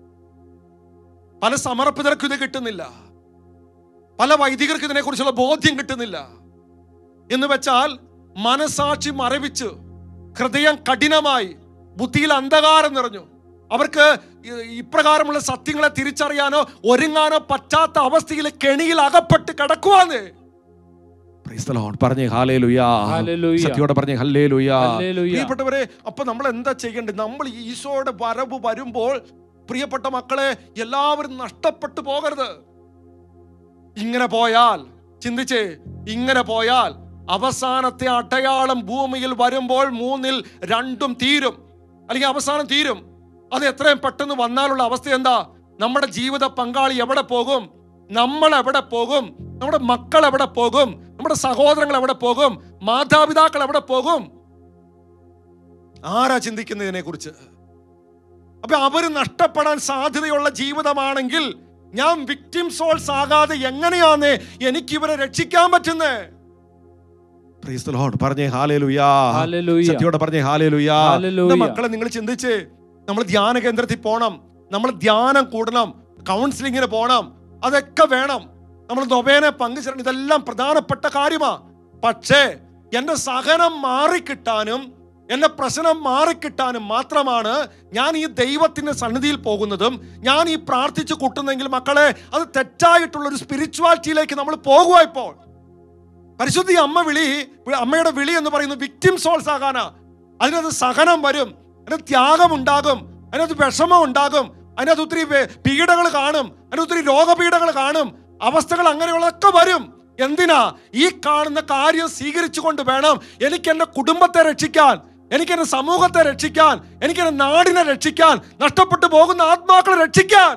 പല സമർപ്പിതർക്കും ഇത് കിട്ടുന്നില്ല. പല വൈദികർക്ക് ഇതിനെക്കുറിച്ചുള്ള ബോധ്യം കിട്ടുന്നില്ല. എന്ന് വെച്ചാൽ മനസാക്ഷി മരവിച്ച്, ഹൃദയം കഠിനമായി, ബുദ്ധിയിൽ അന്ധകാരം നിറഞ്ഞു. അവർക്ക് ഇപ്രകാരമുള്ള സത്യങ്ങളെ തിരിച്ചറിയാനോ ഒരുങ്ങാനോ പറ്റാത്ത അവസ്ഥയിൽ കെണിയിൽ അകപ്പെട്ട് കിടക്കുവാന്ന്. പറഞ്ഞേ ഹല്ലേലൂയാ. സത്യത്തോടെ പറഞ്ഞേ ഹല്ലേലൂയാ. പ്രിയപ്പെട്ടവരെ, അപ്പൊ നമ്മൾ എന്താ ചെയ്യേണ്ടത്? നമ്മൾ ഈശോയുടെ വരവ് വരുമ്പോൾ പ്രിയപ്പെട്ട മക്കളെ, എല്ലാവരും നഷ്ടപ്പെട്ടു പോകരുത്. ഇങ്ങനെ പോയാൽ, ചിന്തിച്ചേ, ഇങ്ങനെ പോയാൽ അവസാനത്തെ അടയാളം ഭൂമിയിൽ വരുമ്പോൾ മൂന്നിൽ രണ്ടും തീരും, അല്ലെങ്കിൽ അവസാനം തീരും. അത് എത്രയും പെട്ടെന്ന് വന്നാലുള്ള അവസ്ഥ എന്താ? നമ്മുടെ ജീവിത പങ്കാളി എവിടെ പോകും? നമ്മൾ എവിടെ പോകും? നമ്മുടെ മക്കൾ എവിടെ പോകും? നമ്മുടെ സഹോദരങ്ങൾ എവിടെ പോകും? മാതാപിതാക്കൾ എവിടെ പോകും? ആരാ ചിന്തിക്കുന്നതിനെ കുറിച്ച്? അപ്പൊ അവര് നഷ്ടപ്പെടാൻ സാധ്യതയുള്ള ജീവിതമാണെങ്കിൽ ഞാൻ വിക്ടിം സോൾസ് ആകാതെ എങ്ങനെയാന്ന് എനിക്ക് ഇവരെ രക്ഷിക്കാൻ പറ്റുന്നേ? Price the Lord. പറഞ്ഞേ ഹല്ലേലൂയാ. സത്യത്തോടെ പറഞ്ഞേ ഹല്ലേലൂയാ. മക്കളെ, നിങ്ങൾ ചിന്തിച്ച്, നമ്മൾ ധ്യാന കേന്ദ്രത്തിൽ പോണം, നമ്മൾ ധ്യാനം കൂടണം, കൗൺസിലിങ്ങിന് പോണം, അതൊക്കെ വേണം. നമ്മൾ നൊവേനെ പങ്കുചേരണം, ഇതെല്ലാം പ്രധാനപ്പെട്ട കാര്യമാ. പക്ഷേ എന്റെ സഹനം മാറിക്കിട്ടാനും എന്റെ പ്രശ്നം മാറിക്കിട്ടാനും മാത്രമാണ് ഞാൻ ഈ ദൈവത്തിന്റെ സന്നിധിയിൽ പോകുന്നതും ഞാൻ ഈ പ്രാർത്ഥിച്ച് കൂട്ടുന്നെങ്കിൽ മക്കളെ, അത് തെറ്റായിട്ടുള്ള ഒരു സ്പിരിച്വാലിറ്റിയിലേക്ക് നമ്മൾ പോകുക. ഇപ്പോൾ പരിശുദ്ധി അമ്മ വിളി, അമ്മയുടെ വിളി എന്ന് പറയുന്നത് വിക്ടിം സോൾസ് ആകാനാ. അതിനകത്ത് സഹനം വരും, അതിനകത്ത് ത്യാഗം ഉണ്ടാകും, അതിനകത്ത് വിഷമം ഉണ്ടാകും, അതിനകത്ത് ഒത്തിരി പീഡകൾ കാണും, അതിനകത്ത് ഒത്തിരി രോഗപീഠകൾ കാണും, അവസ്ഥകൾ അങ്ങനെയുള്ളതൊക്കെ വരും. എന്തിനാ? ഈ കാണുന്ന കാര്യം സ്വീകരിച്ചുകൊണ്ട് വേണം എനിക്ക് എൻ്റെ കുടുംബത്തെ രക്ഷിക്കാൻ, എനിക്ക് എൻ്റെ സമൂഹത്തെ രക്ഷിക്കാൻ, എനിക്ക് എൻ്റെ നാടിനെ രക്ഷിക്കാൻ, നഷ്ടപ്പെട്ടു പോകുന്ന ആത്മാക്കളെ രക്ഷിക്കാൻ.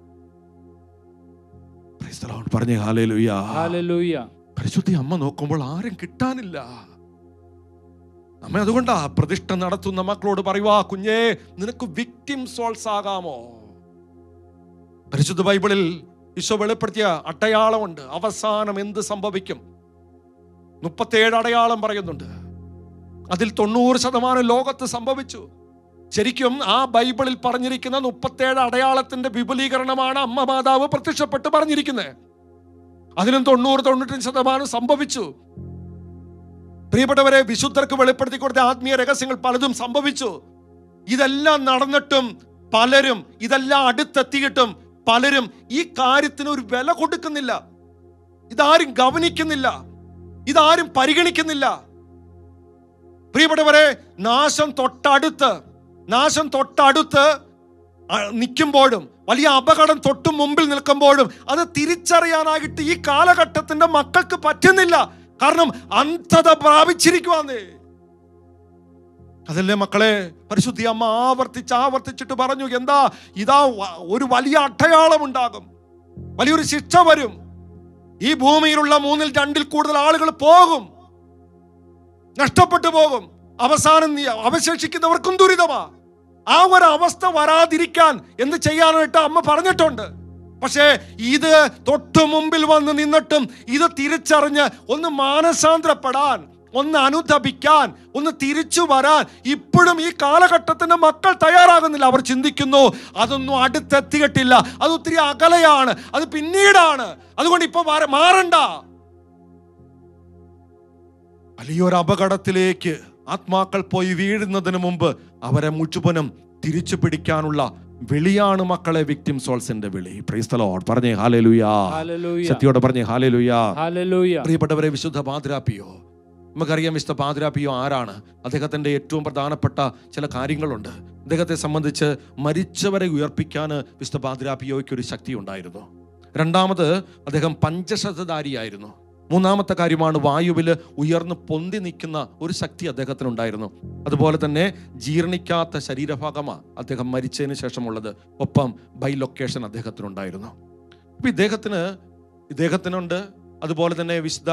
പറഞ്ഞേ ഹല്ലേലൂയ, ഹല്ലേലൂയ. പരിശുദ്ധി അമ്മ നോക്കുമ്പോൾ ആരും കിട്ടാനില്ല. അമ്മ അതുകൊണ്ടാ പ്രതിഷ്ഠ നടത്തുന്ന മക്കളോട് പറയുവാ, കുഞ്ഞേ നിനക്ക് വിക്ടിം സോൾസ് ആകാമോ? പരിശുദ്ധ ബൈബിളിൽ ഈശോ വെളിപ്പെടുത്തിയ അടയാളമുണ്ട്. അവസാനം എന്ത് സംഭവിക്കും? മുപ്പത്തേഴ് അടയാളം പറയുന്നുണ്ട്. അതിൽ തൊണ്ണൂറ് ശതമാനം ലോകത്ത് സംഭവിച്ചു. ശരിക്കും ആ ബൈബിളിൽ പറഞ്ഞിരിക്കുന്ന മുപ്പത്തേഴ് അടയാളത്തിന്റെ വിപുലീകരണമാണ് അമ്മ മാതാവ് പ്രത്യക്ഷപ്പെട്ട് പറഞ്ഞിരിക്കുന്നത്. അതിലും തൊണ്ണൂറ് തൊണ്ണൂറ്റഞ്ച് ശതമാനം സംഭവിച്ചു. പ്രിയപ്പെട്ടവരെ, വിശുദ്ധർക്ക് വെളിപ്പെടുത്തി കൊടുത്ത ആത്മീയ രഹസ്യങ്ങൾ പലതും സംഭവിച്ചു. ഇതെല്ലാം നടന്നിട്ടും പലരും, ഇതെല്ലാം അടുത്തെത്തിയിട്ടും പലരും ഈ കാര്യത്തിന് ഒരു വില കൊടുക്കുന്നില്ല. ഇതാരും ഗവനിക്കുന്നില്ല, ഇതാരും പരിഗണിക്കുന്നില്ല. പ്രിയപ്പെട്ടവരെ, നാശം തൊട്ടടുത്ത് നാശം തൊട്ടടുത്ത് നിൽക്കുമ്പോഴും വലിയ അപകടം തൊട്ടു മുമ്പിൽ നിൽക്കുമ്പോഴും അത് തിരിച്ചറിയാനായിട്ട് ഈ കാലഘട്ടത്തിന്റെ മക്കൾക്ക് പറ്റുന്നില്ല. കാരണം അന്ധത പ്രാപിച്ചിരിക്കുവാന്നേ. അതല്ലേ മക്കളെ പരിശുദ്ധി അമ്മ ആവർത്തിച്ച് ആവർത്തിച്ചിട്ട് പറഞ്ഞു, എന്താ? ഇതാ ഒരു വലിയ അടയാളം ഉണ്ടാകും, വലിയൊരു ശിക്ഷ വരും. ഈ ഭൂമിയിലുള്ള മൂന്നിൽ രണ്ടിൽ കൂടുതൽ ആളുകൾ പോകും, നഷ്ടപ്പെട്ടു പോകും. അവസാനം അവശേഷിക്കുന്നവർക്കും ദുരിതമാ. ആ ഒരു അവസ്ഥ വരാതിരിക്കാൻ എന്ത് ചെയ്യാനായിട്ട് അമ്മ പറഞ്ഞിട്ടുണ്ട്. പക്ഷേ ഇത് തൊട്ടു മുമ്പിൽ വന്ന് നിന്നിട്ടും ഇത് തിരിച്ചറിഞ്ഞ് ഒന്ന് മാനസാന്തരപ്പെടാൻ, ഒന്ന് അനുതപിക്കാൻ, ഒന്ന് തിരിച്ചു വരാൻ ഇപ്പോഴും ഈ കാലഘട്ടത്തിന്റെ മക്കൾ തയ്യാറാകുന്നില്ല. അവർ ചിന്തിക്കുന്നു അതൊന്നും അടുത്തെത്തിയിട്ടില്ല, അത് ഒത്തിരി അകലെയാണ്, അത് പിന്നീടാണ്, അതുകൊണ്ട് ഇപ്പൊ മാറണ്ട. വലിയൊരു അപകടത്തിലേക്ക് ആത്മാക്കൾ പോയി വീഴുന്നതിന് മുമ്പ് അവരെ മുഴുവനും തിരിച്ചു പിടിക്കാനുള്ള വിളിയാണ് മക്കളെ വിക്ടിം സോൾസിന്റെ വിളി. Praise the Lord. പറഞ്ഞേ ഹല്ലേലൂയ, ശക്തിയോടെ പറഞ്ഞേ ഹല്ലേലൂയ, ഹല്ലേലൂയ. പ്രിയപ്പെട്ടവരെ, വിശുദ്ധ പാദ്രാപ്പിയോ, നമുക്കറിയാം വിശുദ്ധ പാദ്രാപ്പിയോ ആരാണ്. അദ്ദേഹത്തിന്റെ ഏറ്റവും പ്രധാനപ്പെട്ട ചില കാര്യങ്ങളുണ്ട്. അദ്ദേഹത്തെ സംബന്ധിച്ച് മരിച്ചവരെ ഉയർപ്പിക്കാൻ വിശുദ്ധ പാദ്രാപ്പിയോയ്ക്ക് ഒരു ശക്തി ഉണ്ടായിരുന്നു. രണ്ടാമത്, അദ്ദേഹം പഞ്ചശതധാരിയായിരുന്നു. മൂന്നാമത്തെ കാര്യമാണ് വായുവിൽ ഉയർന്ന് പൊന്തി നിൽക്കുന്ന ഒരു ശക്തി അദ്ദേഹത്തിനുണ്ടായിരുന്നു. അതുപോലെ തന്നെ ജീർണിക്കാത്ത ശരീരഭാഗമാണ് അദ്ദേഹം മരിച്ചതിന് ശേഷമുള്ളത്. ഒപ്പം ബൈലൊക്കേഷൻ അദ്ദേഹത്തിനുണ്ടായിരുന്നു. അപ്പം ഇദ്ദേഹത്തിന് ഇദ്ദേഹത്തിനുണ്ട് അതുപോലെ തന്നെ വിശുദ്ധ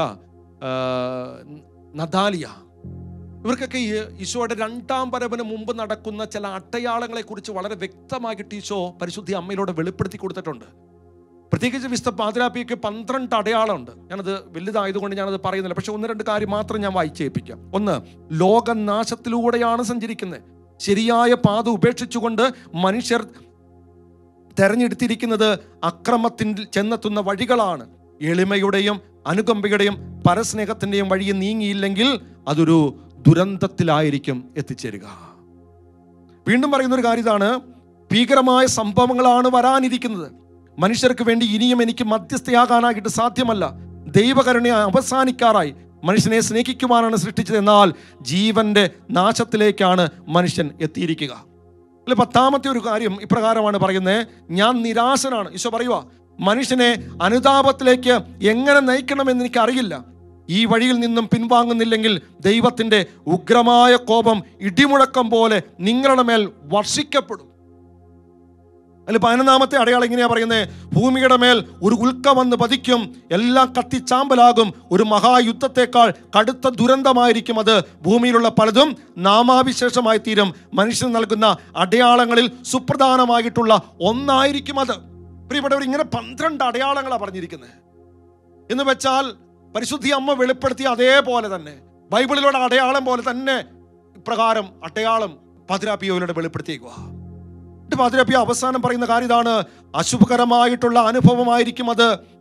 നദാലിയ, ഇവർക്കൊക്കെ ഈ ഈശോയുടെ രണ്ടാം വരവിന് മുമ്പ് നടക്കുന്ന ചില അടയാളങ്ങളെ കുറിച്ച് വളരെ വ്യക്തമായിട്ട് ഈശോ പരിശുദ്ധി അമ്മയിലൂടെ വെളിപ്പെടുത്തി കൊടുത്തിട്ടുണ്ട്. പ്രത്യേകിച്ച് വിശുദ്ധ പാദ്രാപ്പിക്ക് പന്ത്രണ്ട് അടയാളമുണ്ട്. ഞാനത് വലുതായതുകൊണ്ട് ഞാനത് പറയുന്നില്ല. പക്ഷെ ഒന്ന് രണ്ട് കാര്യം മാത്രം ഞാൻ വായിച്ചേൽപ്പിക്കാം. ഒന്ന്, ലോകനാശത്തിലൂടെയാണ് സഞ്ചരിക്കുന്നത്. ശരിയായ പാത ഉപേക്ഷിച്ചുകൊണ്ട് മനുഷ്യർ തെരഞ്ഞെടുത്തിരിക്കുന്നത് അക്രമത്തിൽ ചെന്നെത്തുന്ന വഴികളാണ്. എളിമയുടെയും അനുകമ്പയുടെയും പരസ്നേഹത്തിന്റെയും വഴിയെ നീങ്ങിയില്ലെങ്കിൽ അതൊരു ദുരന്തത്തിലായിരിക്കും എത്തിച്ചേരുക. വീണ്ടും പറയുന്നൊരു കാര്യം ഇതാണ്, ഭീകരമായ സംഭവങ്ങളാണ് വരാനിരിക്കുന്നത്. മനുഷ്യർക്ക് വേണ്ടി ഇനിയും എനിക്ക് മധ്യസ്ഥയാകാനായിട്ട് സാധ്യമല്ല. ദൈവകരുണ അവസാനിക്കാറായി. മനുഷ്യനെ സ്നേഹിക്കുവാനാണ് സൃഷ്ടിച്ചത്, എന്നാൽ ജീവന്റെ നാശത്തിലേക്കാണ് മനുഷ്യൻ എത്തിയിരിക്കുക. അല്ലെ, പത്താമത്തെ ഒരു കാര്യം ഇപ്രകാരമാണ് പറയുന്നത്, ഞാൻ നിരാശനാണ്. ഈശോ പറയുക, മനുഷ്യനെ അനുതാപത്തിലേക്ക് എങ്ങനെ നയിക്കണമെന്ന് എനിക്കറിയില്ല. ഈ വഴിയിൽ നിന്നും പിൻവാങ്ങുന്നില്ലെങ്കിൽ ദൈവത്തിന്റെ ഉഗ്രമായ കോപം ഇടിമുഴക്കം പോലെ നിങ്ങളുടെ മേൽ വർഷിക്കപ്പെടും. അല്ലെ, പതിനൊന്നാമത്തെ അടയാളം ഇങ്ങനെയാ പറയുന്നത്, ഭൂമിയുടെ മേൽ ഒരു ഉൽക്ക വന്ന് പതിക്കും, എല്ലാം കത്തിച്ചാമ്പലാകും. ഒരു മഹായുദ്ധത്തെക്കാൾ കടുത്ത ദുരന്തമായിരിക്കും അത്. ഭൂമിയിലുള്ള പലതും നാമാവിശേഷമായി തീരും. മനുഷ്യൻ നൽകുന്ന അടയാളങ്ങളിൽ സുപ്രധാനമായിട്ടുള്ള ഒന്നായിരിക്കും അത്. പ്രിയപ്പെട്ടവർ, ഇങ്ങനെ പന്ത്രണ്ട് അടയാളങ്ങളാണ് പറഞ്ഞിരിക്കുന്നത്. എന്ന് വെച്ചാൽ പരിശുദ്ധി അമ്മ വെളിപ്പെടുത്തിയ അതേപോലെ തന്നെ ബൈബിളിലുള്ള അടയാളം പോലെ തന്നെ ഇപ്രകാരം അടയാളം പാദ്രാപ്പിയോയിലൂടെ വെളിപ്പെടുത്തിയേക്കുക. പാദ്രാപ്പിയോ അവസാനം പറയുന്ന കാര്യം ഇതാണ്, അശുഭകരമായിട്ടുള്ള അനുഭവമായിരിക്കും അത്.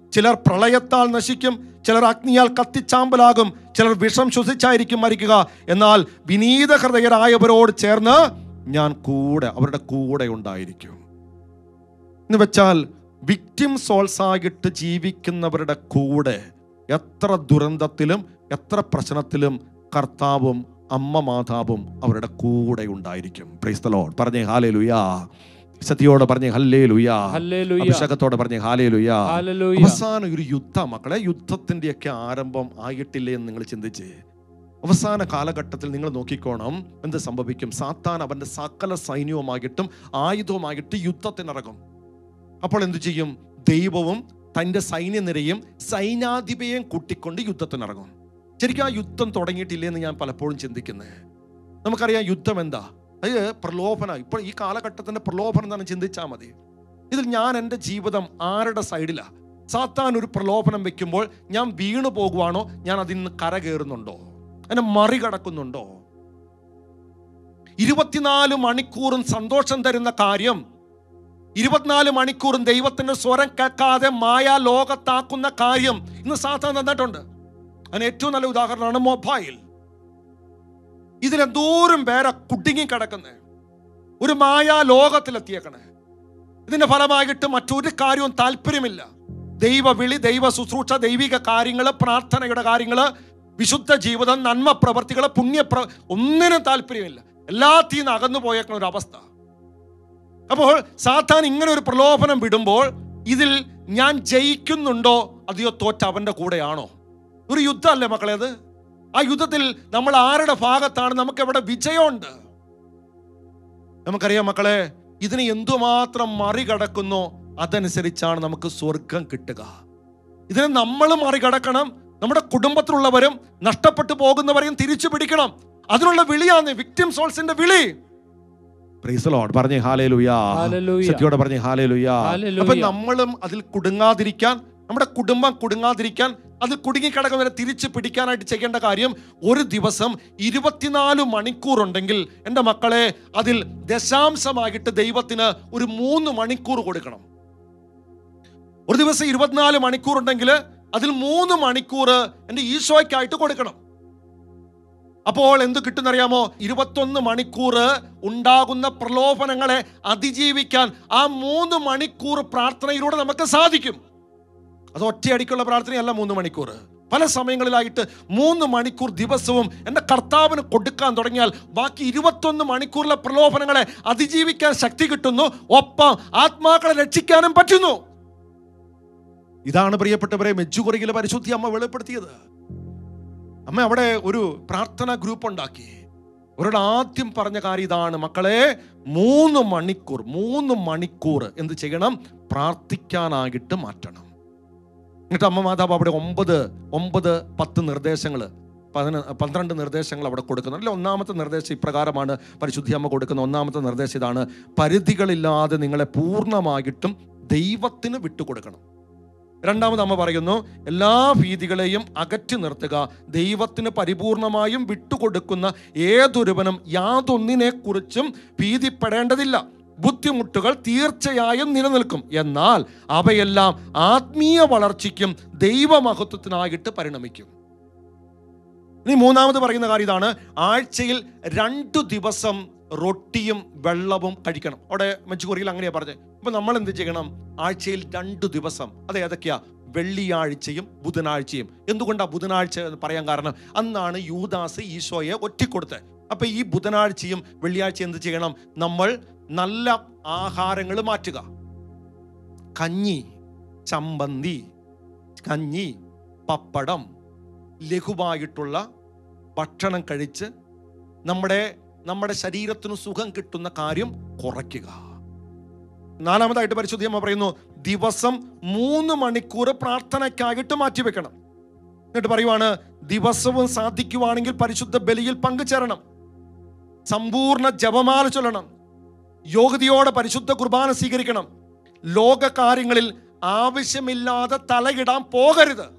ചിലർ പ്രളയത്താൽ നശിക്കും, ചിലർ അഗ്നിയാൽ കത്തിച്ചാമ്പലാകും, ചിലർ വിഷം ശ്വസിച്ചായിരിക്കും മരിക്കുക. എന്നാൽ വിനീത ഹൃദയരായവരോട് ചേർന്ന് ഞാൻ കൂടെ അവരുടെ കൂടെ ഉണ്ടായിരിക്കും എന്ന് വെച്ചാൽ, വിക്ടിം സോൾസ് ആയിട്ട് ജീവിക്കുന്നവരുടെ കൂടെ എത്ര ദുരന്തത്തിലും എത്ര പ്രശ്നത്തിലും കർത്താവും അമ്മ മാതാവും അവരുടെ കൂടെ ഉണ്ടായിരിക്കും. Praise the Lord. പറഞ്ഞേ ഹല്ലേലൂയാ. സത്യോടെ പറഞ്ഞേ ഹല്ലേലൂയാ. അഭിഷേകത്തോടെ പറഞ്ഞേ ഹല്ലേലൂയാ. അവസാനം ഒരു യുദ്ധം മക്കളെ, യുദ്ധത്തിന്റെ ഒക്കെ ആരംഭം ആയിട്ടില്ലേ എന്ന് നിങ്ങൾ ചിന്തിച്ചേ. അവസാന കാലഘട്ടത്തിൽ നിങ്ങൾ നോക്കിക്കോണം എന്ത് സംഭവിക്കും. സാത്താൻ അവന്റെ സകല സൈന്യവുമായിട്ടും ആയുധവുമായിട്ട് യുദ്ധത്തിനിറങ്ങും. അപ്പോൾ എന്തു ചെയ്യും? ദൈവവും തൻ്റെ സൈന്യനിരയും സൈന്യാധിപയും കൂട്ടിക്കൊണ്ട് യുദ്ധത്തിനിറങ്ങും. ശരിക്കും ആ യുദ്ധം തുടങ്ങിയിട്ടില്ലെന്ന് ഞാൻ പലപ്പോഴും ചിന്തിക്കുന്നത്. നമുക്കറിയാം യുദ്ധം എന്താ, അത് പ്രലോഭന. ഇപ്പോൾ ഈ കാലഘട്ടത്തിന്റെ പ്രലോഭനം എന്താണ് ചിന്തിച്ചാൽ മതി. ഇതിൽ ഞാൻ എൻ്റെ ജീവിതം ആരുടെ സൈഡിലാണ്? സാത്താൻ ഒരു പ്രലോഭനം വെക്കുമ്പോൾ ഞാൻ വീണു പോകുവാണോ, ഞാൻ അതിൽ നിന്ന് കരകയറുന്നുണ്ടോ, എന്നെ മറികടക്കുന്നുണ്ടോ? ഇരുപത്തിനാല് മണിക്കൂറും സന്തോഷം തരുന്ന കാര്യം, ഇരുപത്തിനാല് മണിക്കൂറും ദൈവത്തിന്റെ സ്വരം കേൾക്കാതെ മായാ ലോകത്താക്കുന്ന കാര്യം ഇന്ന് സാത്താൻ തന്നിട്ടുണ്ട്. അതിന് ഏറ്റവും നല്ല ഉദാഹരണമാണ് മൊബൈൽ. ഇതിലെന്തോരം പേരെ കുടുങ്ങി കിടക്കുന്നത്, ഒരു മായാ ലോകത്തിലെത്തിയേക്കണേ. ഇതിന്റെ ഫലമായിട്ട് മറ്റൊരു കാര്യവും താല്പര്യമില്ല. ദൈവ വിളി, ദൈവ ശുശ്രൂഷ, ദൈവിക കാര്യങ്ങള്, പ്രാർത്ഥനയുടെ കാര്യങ്ങള്, വിശുദ്ധ ജീവിതം, നന്മ പ്രവർത്തികള്, പുണ്യപ്ര ഒന്നിനും താല്പര്യമില്ല. എല്ലാത്തിൽ നിന്ന് അകന്നു പോയേക്കുന്ന ഒരു അവസ്ഥ. അപ്പോൾ സാത്താൻ ഇങ്ങനെ ഒരു പ്രലോഭനം വിടുമ്പോൾ ഇതിൽ ഞാൻ ജയിക്കുന്നുണ്ടോ അതെയോ തോറ്റ അവന്റെ കൂടെയാണോ? ഒരു യുദ്ധമല്ലേ മക്കളെ അത്. ആ യുദ്ധത്തിൽ നമ്മൾ ആരുടെ ഭാഗത്താണ്? നമുക്ക് എവിടെ വിജയമുണ്ട്? നമുക്കറിയാം മക്കളെ, ഇതിനെ എന്തുമാത്രം മറികടക്കുന്നോ അതനുസരിച്ചാണ് നമുക്ക് സ്വർഗം കിട്ടുക. ഇതിനെ നമ്മൾ മറികടക്കണം. നമ്മുടെ കുടുംബത്തിലുള്ളവരും നഷ്ടപ്പെട്ടു പോകുന്നവരെയും തിരിച്ചു പിടിക്കണം. അതിനുള്ള വിളിയാണ് വിക്ടിം സോൾസിന്റെ വിളി. Praise the Lord. പറഞ്ഞേ ഹല്ലേലൂയാ. സത്യോടെ പറഞ്ഞേ ഹല്ലേലൂയാ. അപ്പൊ നമ്മളും അതിൽ കുടുങ്ങാതിരിക്കാൻ, നമ്മുടെ കുടുംബം കുടുങ്ങാതിരിക്കാൻ, അത് കുടുങ്ങിക്കിടക്കുന്നവരെ തിരിച്ചു പിടിക്കാനായിട്ട് ചെയ്യേണ്ട കാര്യം, ഒരു ദിവസം ഇരുപത്തിനാല് മണിക്കൂർ ഉണ്ടെങ്കിൽ എൻ്റെ മക്കളെ അതിൽ ദശാംശമായിട്ട് ദൈവത്തിന് ഒരു മൂന്ന് മണിക്കൂർ കൊടുക്കണം. ഒരു ദിവസം ഇരുപത്തിനാല് മണിക്കൂർ ഉണ്ടെങ്കിൽ അതിൽ മൂന്ന് മണിക്കൂർ എൻ്റെ ഈശോയ്ക്കായിട്ട് കൊടുക്കണം. അപ്പോൾ എന്ത് കിട്ടുന്നറിയാമോ? ഇരുപത്തൊന്ന് മണിക്കൂർ ഉണ്ടാകുന്ന പ്രലോഭനങ്ങളെ അതിജീവിക്കാൻ ആ മൂന്ന് മണിക്കൂർ പ്രാർത്ഥനയിലൂടെ നമുക്ക് സാധിക്കും. അത് ഒറ്റയടിക്കുള്ള പ്രാർത്ഥനയല്ല. മൂന്ന് മണിക്കൂർ പല സമയങ്ങളിലായിട്ട് മൂന്ന് മണിക്കൂർ ദിവസവും എൻ്റെ കർത്താവിന് കൊടുക്കാൻ തുടങ്ങിയാൽ ബാക്കി ഇരുപത്തൊന്ന് മണിക്കൂറിലെ പ്രലോഭനങ്ങളെ അതിജീവിക്കാൻ ശക്തി കിട്ടുന്നു. ഒപ്പം ആത്മാക്കളെ രക്ഷിക്കാനും പറ്റുന്നു. ഇതാണ് പ്രിയപ്പെട്ടവരെ മെജുകുറിയിലെ പരിശുദ്ധി അമ്മ വെളിപ്പെടുത്തിയത്. അമ്മ അവിടെ ഒരു പ്രാർത്ഥന ഗ്രൂപ്പ് ഉണ്ടാക്കി. അവരോട് ആദ്യം പറഞ്ഞ കാര്യം ഇതാണ്, മക്കളെ മൂന്ന് മണിക്കൂർ മൂന്ന് മണിക്കൂർ എന്ത് ചെയ്യണം? പ്രാർത്ഥിക്കാനായിട്ട് മാറ്റണം. എന്നിട്ട് അമ്മ മാതാവ് അവിടെ ഒമ്പത് ഒമ്പത് പത്ത് നിർദ്ദേശങ്ങൾ പതിന പന്ത്രണ്ട് നിർദ്ദേശങ്ങൾ അവിടെ കൊടുക്കുന്നുണ്ട്. അല്ലെ, ഒന്നാമത്തെ നിർദ്ദേശം ഇപ്രകാരമാണ് പരിശുദ്ധി അമ്മ കൊടുക്കുന്ന ഒന്നാമത്തെ നിർദ്ദേശം ഇതാണ്: പരിധികളില്ലാതെ നിങ്ങളെ പൂർണ്ണമായിട്ടും ദൈവത്തിന് വിട്ടുകൊടുക്കണം. രണ്ടാമത് അമ്മ പറയുന്നു, എല്ലാ ഭീതികളെയും അകറ്റി നിർത്തുക. ദൈവത്തിന് പരിപൂർണമായും വിട്ടുകൊടുക്കുന്ന ഏതൊരുവനും യാതൊന്നിനെ കുറിച്ചും ഭീതിപ്പെടേണ്ടതില്ല. ബുദ്ധിമുട്ടുകൾ തീർച്ചയായും നിലനിൽക്കും, എന്നാൽ അവയെല്ലാം ആത്മീയ വളർച്ചയ്ക്കും ദൈവമഹത്വത്തിനായിട്ട് പരിണമിക്കും. ഇനി മൂന്നാമത് പറയുന്ന കാര്യം ഇതാണ്: ആഴ്ചയിൽ രണ്ടു ദിവസം റൊട്ടിയും വെള്ളവും കഴിക്കണം. അവിടെ മെച്ചുകുറിയിൽ അങ്ങനെയാ പറഞ്ഞത്. അപ്പൊ നമ്മൾ എന്ത് ചെയ്യണം? ആഴ്ചയിൽ രണ്ടു ദിവസം. അത് ഏതൊക്കെയാ? വെള്ളിയാഴ്ചയും ബുധനാഴ്ചയും. എന്തുകൊണ്ടാ ബുധനാഴ്ച എന്ന് പറയാൻ കാരണം, അന്നാണ് യൂദാസ് ഈശോയെ ഒറ്റിക്കൊടുത്തത്. അപ്പൊ ഈ ബുധനാഴ്ചയും വെള്ളിയാഴ്ച എന്ത് ചെയ്യണം? നമ്മൾ നല്ല ആഹാരങ്ങൾ മാറ്റുക. കഞ്ഞി, ചമ്മന്തി, കഞ്ഞി, പപ്പടം, ലഘുവായിട്ടുള്ള ഭക്ഷണം കഴിച്ച് നമ്മുടെ നമ്മുടെ ശരീരത്തിന് സുഖം കിട്ടുന്ന കാര്യം കുറയ്ക്കുക. നാലാമതായിട്ട് പരിശുദ്ധി അമ്മ പറയുന്നു, ദിവസം മൂന്ന് മണിക്കൂർ പ്രാർത്ഥനയ്ക്കായിട്ട് മാറ്റിവെക്കണം. എന്നിട്ട് പറയുവാണ്, ദിവസവും സാധിക്കുവാണെങ്കിൽ പരിശുദ്ധ ബലിയിൽ പങ്കുചേരണം, സമ്പൂർണ്ണ ജപമാല ചൊല്ലണം, യോഗ്യതയോടെ പരിശുദ്ധ കുർബാന സ്വീകരിക്കണം, ലോക കാര്യങ്ങളിൽ ആവശ്യമില്ലാതെ തലയിടാൻ പോകരുത്.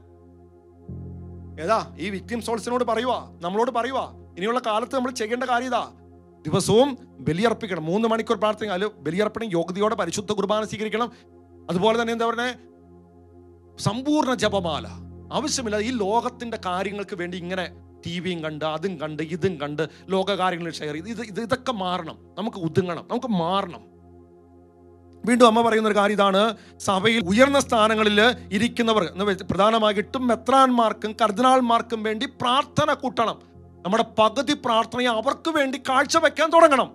ഏതാ ഈ വിക്ടിം സോൾസിനോട് പറയുവാ, നമ്മളോട് പറയുവാ. ഇനിയുള്ള കാലത്ത് നമ്മൾ ചെയ്യേണ്ട കാര്യം ഇതാ: ദിവസവും ബലിയർപ്പിക്കണം, മൂന്ന് മണിക്കൂർ പ്രാർത്ഥന, അതിൽ ബലിയർപ്പണം, യോഗ്യതയോടെ പരിശുദ്ധ കുർബാന സ്വീകരിക്കണം. അതുപോലെ തന്നെ എന്താ പറയുക, സമ്പൂർണ്ണ ജപമാല. ആവശ്യമില്ല ഈ ലോകത്തിന്റെ കാര്യങ്ങൾക്ക് വേണ്ടി ഇങ്ങനെ ടി വിയും കണ്ട് അതും കണ്ട് ഇതും കണ്ട് ലോകകാര്യങ്ങൾ ഷെയർ ചെയ്ത് ഇത് ഇത് ഇതൊക്കെ മാറണം. നമുക്ക് ഒതുങ്ങണം, നമുക്ക് മാറണം. വീണ്ടും അമ്മ പറയുന്ന ഒരു കാര്യം ഇതാണ്, സഭയിൽ ഉയർന്ന സ്ഥാനങ്ങളിൽ ഇരിക്കുന്നവർ പ്രധാനമായിട്ടും മെത്രാന്മാർക്കും കർദിനാൾമാർക്കും വേണ്ടി പ്രാർത്ഥന കൂട്ടണം. നമ്മുടെ പകുതി പ്രാർത്ഥനയെ അവർക്ക് വേണ്ടി കാഴ്ചവെക്കാൻ തുടങ്ങണം.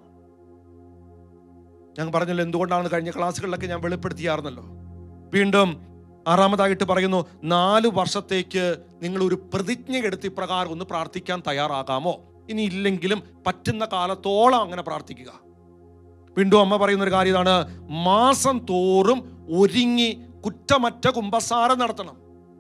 ഞാൻ പറഞ്ഞല്ലോ എന്തുകൊണ്ടാണ് കഴിഞ്ഞ ക്ലാസ്സുകളിലൊക്കെ ഞാൻ വെളിപ്പെടുത്തിയായിരുന്നല്ലോ. വീണ്ടും ആറാമതായിട്ട് പറയുന്നു, നാല് വർഷത്തേക്ക് നിങ്ങൾ ഒരു പ്രതിജ്ഞ എടുത്ത് ഇപ്രകാരം ഒന്ന് പ്രാർത്ഥിക്കാൻ തയ്യാറാകാമോ? ഇനി ഇല്ലെങ്കിലും പറ്റുന്ന കാലത്തോളം അങ്ങനെ പ്രാർത്ഥിക്കുക. വീണ്ടും അമ്മ പറയുന്ന ഒരു കാര്യം ഇതാണ്, മാസം തോറും ഒരുങ്ങി കുറ്റമറ്റ കുമ്പസാരം നടത്തണം.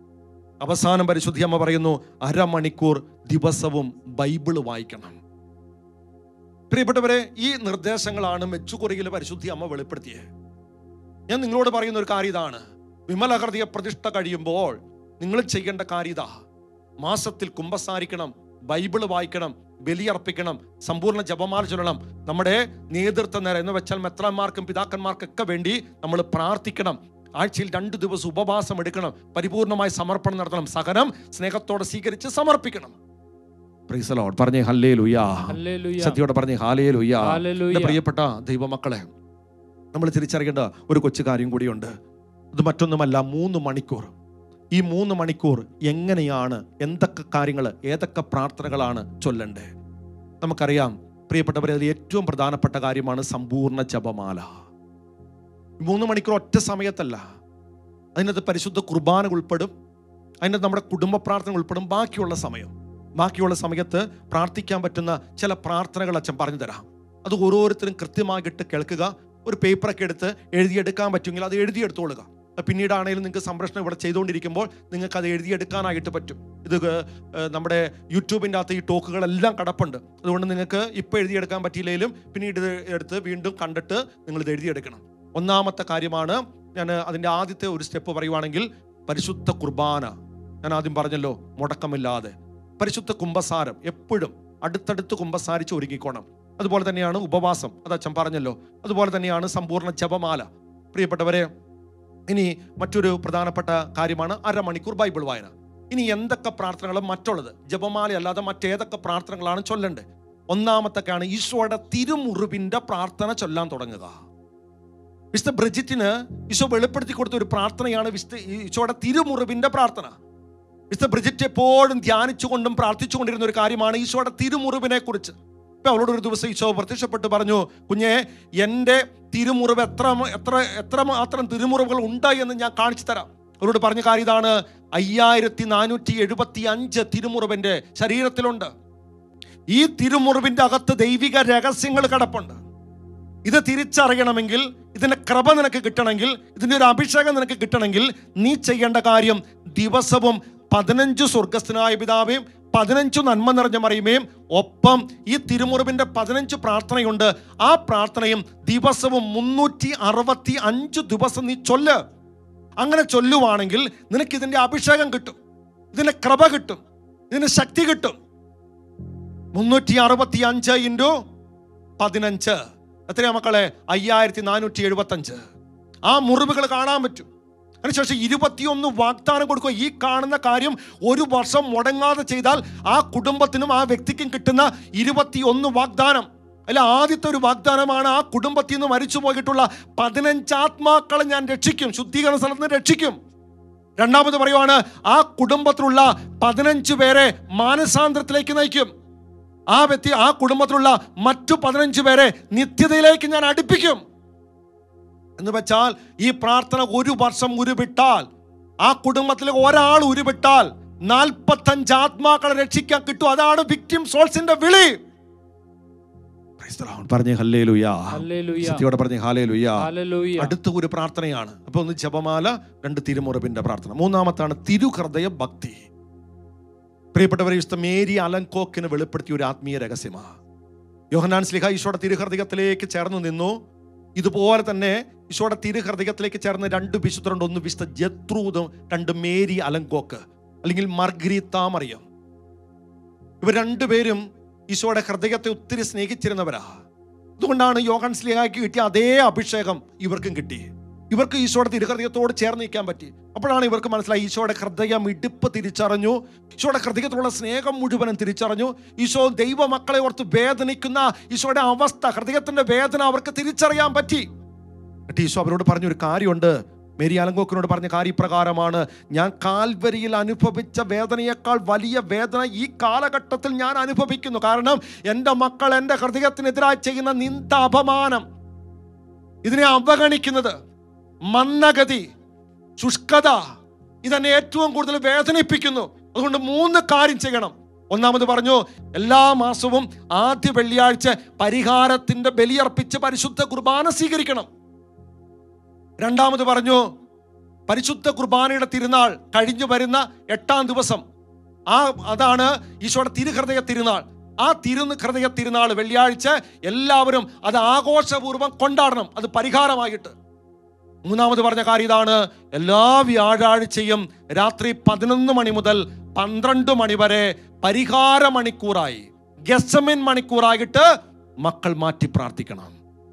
അവസാനം പരിശുദ്ധി അമ്മ പറയുന്നു, അരമണിക്കൂർ ദിവസവും ബൈബിള് വായിക്കണം. പ്രിയപ്പെട്ടവരെ, ഈ നിർദ്ദേശങ്ങളാണ് മെച്ചുകുറിയിൽ പരിശുദ്ധി അമ്മ വെളിപ്പെടുത്തിയത്. ഞാൻ നിങ്ങളോട് പറയുന്ന ഒരു കാര്യം ഇതാണ്, വിമല ഹൃദയ പ്രതിഷ്ഠ കഴിയുമ്പോൾ നിങ്ങൾ ചെയ്യേണ്ട കാര്യം ഇതാ, മാസത്തിൽ കുമ്പസാരിക്കണം, ബൈബിള് വായിക്കണം, ബലിയർപ്പിക്കണം, സമ്പൂർണ്ണ ജപമാല ചൊല്ലണം. നമ്മുടെ നേതൃത്വ നേരം എന്ന് വെച്ചാൽ മെത്രാന്മാർക്കും പിതാക്കന്മാർക്കൊക്കെ വേണ്ടി നമ്മൾ പ്രാർത്ഥിക്കണം. ആഴ്ചയിൽ രണ്ടു ദിവസം ഉപവാസം എടുക്കണം, പരിപൂർണമായി സമർപ്പണം നടത്തണം, സഹനം സ്നേഹത്തോടെ സ്വീകരിച്ച് സമർപ്പിക്കണം. Praise the Lord. പറഞ്ഞേ ഹല്ലേലൂയാ. സത്യത്തോടെ പറഞ്ഞേ ഹല്ലേലൂയാ. പ്രിയപ്പെട്ട ദൈവമക്കളെ, നമ്മൾ തിരിച്ചറിയേണ്ട ഒരു കൊച്ചു കാര്യം കൂടിയുണ്ട്. ഇത് മറ്റൊന്നുമല്ല, മൂന്ന് മണിക്കൂർ. ഈ മൂന്ന് മണിക്കൂർ എങ്ങനെയാണ്, എന്തൊക്കെ കാര്യങ്ങൾ, ഏതൊക്കെ പ്രാർത്ഥനകളാണ് ചൊല്ലണ്ടേ? നമുക്കറിയാം പ്രിയപ്പെട്ടവരെ, അതിൽ ഏറ്റവും പ്രധാനപ്പെട്ട കാര്യമാണ് സമ്പൂർണ്ണ ജപമാല. മൂന്ന് മണിക്കൂർ ഒറ്റ സമയത്തല്ല, അതിനകത്ത് പരിശുദ്ധ കുർബാന ഉൾപ്പെടും, അതിനകത്ത് നമ്മുടെ കുടുംബ പ്രാർത്ഥന ഉൾപ്പെടും. ബാക്കിയുള്ള സമയം ബാക്കിയുള്ള സമയത്ത് പ്രാർത്ഥിക്കാൻ പറ്റുന്ന ചില പ്രാർത്ഥനകൾ അച്ഛൻ പറഞ്ഞു തരാം. അത് ഓരോരുത്തരും കൃത്യമായിട്ട് കേൾക്കുക. ഒരു പേപ്പറൊക്കെ എടുത്ത് എഴുതിയെടുക്കാൻ പറ്റുമെങ്കിൽ അത് എഴുതിയെടുത്തോളുക. പിന്നീടാണെങ്കിലും നിങ്ങൾക്ക് സംരക്ഷണം ഇവിടെ ചെയ്തുകൊണ്ടിരിക്കുമ്പോൾ നിങ്ങൾക്ക് അത് എഴുതിയെടുക്കാനായിട്ട് പറ്റും. ഇത് നമ്മുടെ യൂട്യൂബിൻ്റെ അകത്ത് ഈ ടോക്കുകളെല്ലാം കിടപ്പുണ്ട്. അതുകൊണ്ട് നിങ്ങൾക്ക് ഇപ്പോൾ എഴുതിയെടുക്കാൻ പറ്റിയില്ലെങ്കിലും പിന്നീട് ഇത് എടുത്ത് വീണ്ടും കണ്ടിട്ട് നിങ്ങളിത് എഴുതിയെടുക്കണം. ഒന്നാമത്തെ കാര്യമാണ്, ഞാൻ അതിൻ്റെ ആദ്യത്തെ ഒരു സ്റ്റെപ്പ് പറയുവാണെങ്കിൽ പരിശുദ്ധ കുർബാന. ഞാൻ ആദ്യം പറഞ്ഞല്ലോ, മുടക്കമില്ലാതെ പരിശുദ്ധ കുമ്പസാരം, എപ്പോഴും അടുത്തടുത്ത് കുമ്പസാരിച്ച് ഒരുങ്ങിക്കോണം. അതുപോലെ തന്നെയാണ് ഉപവാസം, അത് അച്ഛൻ പറഞ്ഞല്ലോ. അതുപോലെ തന്നെയാണ് സമ്പൂർണ്ണ ജപമാല. പ്രിയപ്പെട്ടവരെ, ഇനി മറ്റൊരു പ്രധാനപ്പെട്ട കാര്യമാണ് അരമണിക്കൂർ ബൈബിൾ വായന. ഇനി എന്തൊക്കെ പ്രാർത്ഥനകളും മറ്റുള്ളത്, ജപമാല അല്ലാതെ മറ്റേതൊക്കെ പ്രാർത്ഥനകളാണ് ചൊല്ലേണ്ടത്? ഒന്നാമത്തൊക്കെയാണ് ഈശോയുടെ തിരുമുറിവിന്റെ പ്രാർത്ഥന ചൊല്ലാൻ തുടങ്ങുക. വിശുദ്ധ ബ്രിജിറ്റിന് ഈശോ വെളിപ്പെടുത്തി കൊടുത്ത ഒരു പ്രാർത്ഥനയാണ് വിശുദ്ധ ഈശോയുടെ തിരുമുറിവിന്റെ പ്രാർത്ഥന. വിശുദ്ധ ബ്രിജിറ്റ് എപ്പോഴും ധ്യാനിച്ചുകൊണ്ടും പ്രാർത്ഥിച്ചുകൊണ്ടിരുന്ന ഒരു കാര്യമാണ് ഈശോയുടെ തിരുമുറിവിനെ കുറിച്ച്. ഇപ്പൊ അവളോട് ഒരു ദിവസം ഈശോ പ്രത്യക്ഷപ്പെട്ട് പറഞ്ഞു, കുഞ്ഞെ, എൻ്റെ തിരുമുറിവ് എത്ര എത്ര എത്ര മാത്രം തിരുമുറിവുകൾ ഉണ്ടായി എന്ന് ഞാൻ കാണിച്ചു തരാം. അവരോട് പറഞ്ഞ കാര്യം ഇതാണ്, അയ്യായിരത്തി നാനൂറ്റി എഴുപത്തി അഞ്ച് തിരുമുറിവിന്റെ ശരീരത്തിലുണ്ട്. ഈ തിരുമുറിവിന്റെ അകത്ത് ദൈവിക രഹസ്യങ്ങൾ കിടപ്പുണ്ട്. ഇത് തിരിച്ചറിയണമെങ്കിൽ, ഇതിന്റെ കൃപ നിനക്ക് കിട്ടണമെങ്കിൽ, ഇതിന്റെ ഒരു അഭിഷേകം നിനക്ക് കിട്ടണമെങ്കിൽ നീ ചെയ്യേണ്ട കാര്യം, ദിവസവും പതിനഞ്ച് സ്വർഗസ്ഥനായ പിതാവേയും പതിനഞ്ചു നന്മ നിറഞ്ഞ മറിയുമേയും ഒപ്പം ഈ തിരുമുറിവിന്റെ പതിനഞ്ച് പ്രാർത്ഥനയുണ്ട്. ആ പ്രാർത്ഥനയും ദിവസവും മുന്നൂറ്റി അറുപത്തി അഞ്ച് ദിവസം നീ ചൊല്ല്. അങ്ങനെ ചൊല്ലുവാണെങ്കിൽ നിനക്ക് ഇതിന്റെ അഭിഷേകം കിട്ടും, ഇതിന്റെ കൃപ കിട്ടും, ഇതിന് ശക്തി കിട്ടും. മുന്നൂറ്റി അറുപത്തി അഞ്ച് ഇൻറ്റു പതിനഞ്ച് എത്രയാ മക്കളെ? അയ്യായിരത്തി നാനൂറ്റി എഴുപത്തി അഞ്ച്. ആ മുറിവുകൾ കാണാൻ പറ്റും. അതിനുശേഷം ഇരുപത്തിയൊന്ന് വാഗ്ദാനം കൊടുക്കുക. ഈ കാണുന്ന കാര്യം ഒരു വർഷം മുടങ്ങാതെ ചെയ്താൽ ആ കുടുംബത്തിനും ആ വ്യക്തിക്കും കിട്ടുന്ന ഇരുപത്തിയൊന്ന് വാഗ്ദാനം. അല്ല, ആദ്യത്തെ ഒരു വാഗ്ദാനമാണ്, ആ കുടുംബത്തിൽ നിന്ന് മരിച്ചു പോയിട്ടുള്ള പതിനഞ്ച് ആത്മാക്കളെ ഞാൻ രക്ഷിക്കും, ശുദ്ധീകരണ സ്ഥലത്ത് നിന്ന് രക്ഷിക്കും. രണ്ടാമത് പറയുവാണ്, ആ കുടുംബത്തിലുള്ള പതിനഞ്ച് പേരെ മാനസാന്തരത്തിലേക്ക് നയിക്കും. ആ വ്യക്തി ആ കുടുംബത്തിലുള്ള മറ്റു പതിനഞ്ച് പേരെ നിത്യതയിലേക്ക് ഞാൻ അടുപ്പിക്കും. എന്ന് വെച്ചാൽ ഈ പ്രാർത്ഥന ഒരു വർഷം ഉരുവിട്ടാൽ, ആ കുടുംബത്തിലെ ഒരാൾ ഉരുവിട്ടാൽ നാൽപ്പത്തഞ്ച് ആത്മാക്കളെ രക്ഷിക്കാൻ കിട്ടും. അതാണ് വിക്ടിം സോൾസിന്റെ വിളി. പറഞ്ഞേ ഹല്ലേലൂയാ. സത്യയോടെ പറഞ്ഞേ ഹല്ലേലൂയാ. അടുത്ത ഒരു പ്രാർത്ഥനയാണ്. അപ്പൊ ഒന്ന് ജപമാല, രണ്ട് തിരുമുറിവിന്റെ പ്രാർത്ഥന. മൂന്നാമത്താണ് തിരുഹൃദയ ഭക്തി. പ്രിയപ്പെട്ടവരെ, വിശുദ്ധ മേരി അലൻകോക്കിന് വെളിപ്പെടുത്തിയ ഒരു ആത്മീയ രഹസ്യമാണ്. യോഹന്നാൻ ശ്ലീഹ ഈശോയുടെ തിരുഹൃദയത്തിലേക്ക് ചേർന്ന് നിന്നു. ഇതുപോലെ തന്നെ ഈശോയുടെ തിരുഹൃദയത്തിലേക്ക് ചേർന്ന് രണ്ട് വിശുദ്ധരുണ്ട്. ഒന്ന് വിശുദ്ധ ജത്രൂദും രണ്ട് മേരി അലൻകോക്ക്, അല്ലെങ്കിൽ മർഗരീത്ത മറിയം. ഇവർ രണ്ടുപേരും ഈശോയുടെ ഹൃദയത്തെ ഒത്തിരി സ്നേഹിച്ചിരുന്നവരാ. അതുകൊണ്ടാണ് യോഹന്നാൻ ശ്ലീഹായ്ക്ക് കിട്ടിയ അതേ അഭിഷേകം ഇവർക്കും കിട്ടി. ഇവർക്ക് ഈശോയുടെ തിരുഹൃദയത്തോട് ചേർന്ന് നിൽക്കാൻ പറ്റി. അപ്പോഴാണ് ഇവർക്ക് മനസ്സിലായി ഈശോയുടെ ഹൃദയം ഇടിപ്പ് തിരിച്ചറിഞ്ഞു, ഈശോയുടെ ഹൃദയത്തിലുള്ള സ്നേഹം മുഴുവനും തിരിച്ചറിഞ്ഞു. ഈശോ ദൈവമക്കളെ ഓർത്ത് വേദനിക്കുന്ന ഈശോയുടെ അവസ്ഥ, ഹൃദയത്തിന്റെ വേദന അവർക്ക് തിരിച്ചറിയാൻ പറ്റി. എന്നിട്ട് ഈശോ അവരോട് പറഞ്ഞൊരു കാര്യമുണ്ട്. മേരി അലങ്കോക്കിനോട് പറഞ്ഞ കാര്യപ്രകാരമാണ്, ഞാൻ കാൽവരിയിൽ അനുഭവിച്ച വേദനയേക്കാൾ വലിയ വേദന ഈ കാലഘട്ടത്തിൽ ഞാൻ അനുഭവിക്കുന്നു. കാരണം എൻ്റെ മക്കൾ എൻ്റെ ഹൃദയത്തിനെതിരായി ചെയ്യുന്ന നിന്ദ, അപമാനം, ഇതിനെ അവഗണിക്കുന്നത്, മന്ദഗതി, ശുഷ്കത, ഇതെന്നെ ഏറ്റവും കൂടുതൽ വേദനിപ്പിക്കുന്നു. അതുകൊണ്ട് മൂന്ന് കാര്യം ചെയ്യണം. ഒന്നാമത് പറഞ്ഞു, എല്ലാ മാസവും ആദ്യ വെള്ളിയാഴ്ച പരിഹാരത്തിന്റെ ബലിയർപ്പിച്ച് പരിശുദ്ധ കുർബാന സ്വീകരിക്കണം. രണ്ടാമത് പറഞ്ഞു, പരിശുദ്ധ കുർബാനയുടെ തിരുനാൾ കഴിഞ്ഞു വരുന്ന എട്ടാം ദിവസം, ആ അതാണ് ഈശോയുടെ തിരുഹൃദയ തിരുനാൾ. ആ തിരു ഹൃദയ തിരുനാൾ വെള്ളിയാഴ്ച എല്ലാവരും അത് ആഘോഷപൂർവ്വം കൊണ്ടാടണം, അത് പരിഹാരമായിട്ട്. മൂന്നാമത് പറഞ്ഞ കാര്യം ഇതാണ്, എല്ലാ വ്യാഴാഴ്ചയും രാത്രി പതിനൊന്ന് മണി മുതൽ പന്ത്രണ്ട് മണി വരെ പരിഹാര മണിക്കൂറായി, ഗെസമിൻ മണിക്കൂറായിട്ട് മക്കൾ മാറ്റി പ്രാർത്ഥിക്കണം.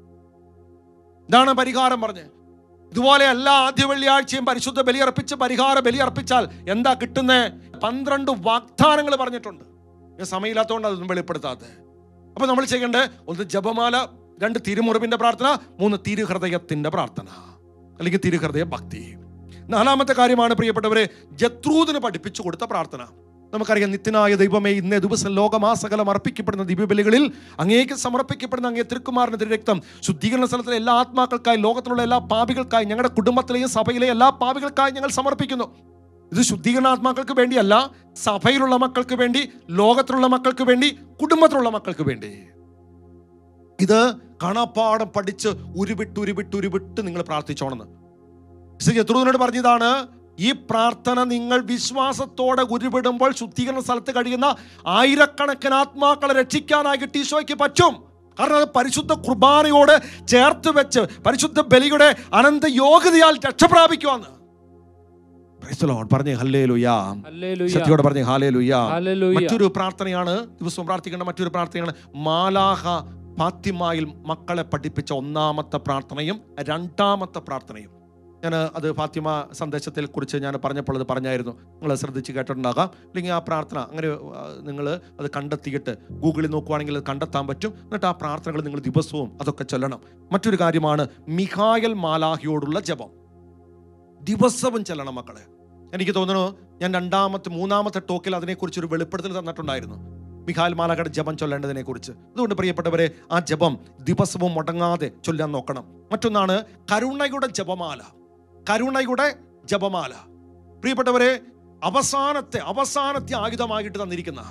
ഇതാണ് പരിഹാരം പറഞ്ഞ്. ഇതുപോലെ എല്ലാ ആദ്യ വെള്ളിയാഴ്ചയും പരിശുദ്ധ ബലിയർപ്പിച്ച് പരിഹാര ബലിയർപ്പിച്ചാൽ എന്താ കിട്ടുന്നത്? പന്ത്രണ്ട് വാഗ്ദാനങ്ങൾ പറഞ്ഞിട്ടുണ്ട്. സമയമില്ലാത്തതുകൊണ്ട് അതൊന്നും വെളിപ്പെടുത്താതെ. അപ്പൊ നമ്മൾ ചെയ്യേണ്ടത് ഒന്ന് ജപമാല, രണ്ട് തിരുമുറിവിന്റെ പ്രാർത്ഥന, മൂന്ന് തിരുഹൃദയത്തിന്റെ പ്രാർത്ഥന അല്ലെങ്കിൽ തിരുഹൃദയ ഭക്തി. നാലാമത്തെ കാര്യമാണ് പ്രിയപ്പെട്ടവരെ, ജത്രൂദിന് പഠിപ്പിച്ചു കൊടുത്ത പ്രാർത്ഥന. നമുക്കറിയാം, നിത്യനായ ദൈവമേ, ഇന്നേ ദിവസം ലോകമാസകലം അർപ്പിക്കപ്പെടുന്ന ദിവ്യബലികളിൽ അങ്ങേക്ക് സമർപ്പിക്കപ്പെടുന്ന അങ്ങേ തിരുക്കുമാരന്റെ തിരുരക്തം ശുദ്ധീകരണ സ്ഥലത്തിലെ എല്ലാ ആത്മാക്കൾക്കായി, ലോകത്തിലുള്ള എല്ലാ പാപികൾക്കായി, ഞങ്ങളുടെ കുടുംബത്തിലെയും സഭയിലെയും എല്ലാ പാപികൾക്കായി ഞങ്ങൾ സമർപ്പിക്കുന്നു. ഇത് ശുദ്ധീകരണ ആത്മാക്കൾക്ക് വേണ്ടിയല്ല, സഭയിലുള്ള മക്കൾക്ക് വേണ്ടി, ലോകത്തിലുള്ള മക്കൾക്ക് വേണ്ടി, കുടുംബത്തിലുള്ള മക്കൾക്ക് വേണ്ടി. ഇത് കാണാപ്പാടം പഠിച്ച് ഉരുവിട്ട് ഉരുവിട്ട് ഉരുവിട്ട് നിങ്ങൾ പ്രാർത്ഥിച്ചോണെന്ന് ജത്രൂദിനോട് പറഞ്ഞതാണ്. ഈ പ്രാർത്ഥന നിങ്ങൾ വിശ്വാസത്തോടെ ഉരുവിടുമ്പോൾ ശുദ്ധീകരണ സ്ഥലത്ത് കഴിയുന്ന ആയിരക്കണക്കിന് ആത്മാക്കളെ രക്ഷിക്കാനായിട്ട് ഈശോയ്ക്ക് പറ്റും. കാരണം അത് പരിശുദ്ധ കുർബാനയോട് ചേർത്ത് വെച്ച് പരിശുദ്ധ ബലിയുടെ അനന്ത യോഗ്യതയാൽ രക്ഷപ്രാപിക്കുവാന്ന്. പറഞ്ഞേ ഹല്ലേലൂയാ, ശക്തിയോടെ പറഞ്ഞേ ഹല്ലേലൂയാ. മറ്റൊരു പ്രാർത്ഥനയാണ്, ദിവസവും പ്രാർത്ഥിക്കേണ്ട മറ്റൊരു പ്രാർത്ഥനയാണ് മാലാഹ ഫാത്തിമയിൽ മക്കളെ പഠിപ്പിച്ച ഒന്നാമത്തെ പ്രാർത്ഥനയും രണ്ടാമത്തെ പ്രാർത്ഥനയും. ഞാൻ അത് ഫാത്തിമ സന്ദേശത്തെ കുറിച്ച് ഞാൻ പറഞ്ഞപ്പോൾ അത് പറഞ്ഞായിരുന്നു, നിങ്ങൾ ശ്രദ്ധിച്ച് കേട്ടിട്ടുണ്ടാകാം. അല്ലെങ്കിൽ ആ പ്രാർത്ഥന അങ്ങനെ നിങ്ങൾ അത് കണ്ടെത്തിയിട്ട് ഗൂഗിളിൽ നോക്കുവാണെങ്കിൽ അത് കണ്ടെത്താൻ പറ്റും. എന്നിട്ട് ആ പ്രാർത്ഥനകൾ നിങ്ങൾ ദിവസവും അതൊക്കെ ചൊല്ലണം. മറ്റൊരു കാര്യമാണ് മിഖായൽ മാലാഹിയോടുള്ള ജപം, ദിവസവും ചെല്ലണം മക്കളെ. എനിക്ക് തോന്നുന്നു ഞാൻ രണ്ടാമത്തെ മൂന്നാമത്തെ ടോക്കിൽ അതിനെക്കുറിച്ച് ഒരു വെളിപ്പെടുത്തൽ തന്നിട്ടുണ്ടായിരുന്നു, മിഖായൽ മാലാഖയുടെ ജപം ചൊല്ലേണ്ടതിനെ കുറിച്ച്. അതുകൊണ്ട് പ്രിയപ്പെട്ടവരെ, ആ ജപം ദിവസവും മുടങ്ങാതെ ചൊല്ലാൻ നോക്കണം. മറ്റൊന്നാണ് കരുണയുടെ ജപമാല. കരുണയുടെ ജപമാല പ്രിയപ്പെട്ടവരെ, അവസാനത്തെ അവസാനത്തെ ആയുധമായിട്ട് തന്നിരിക്കുന്ന,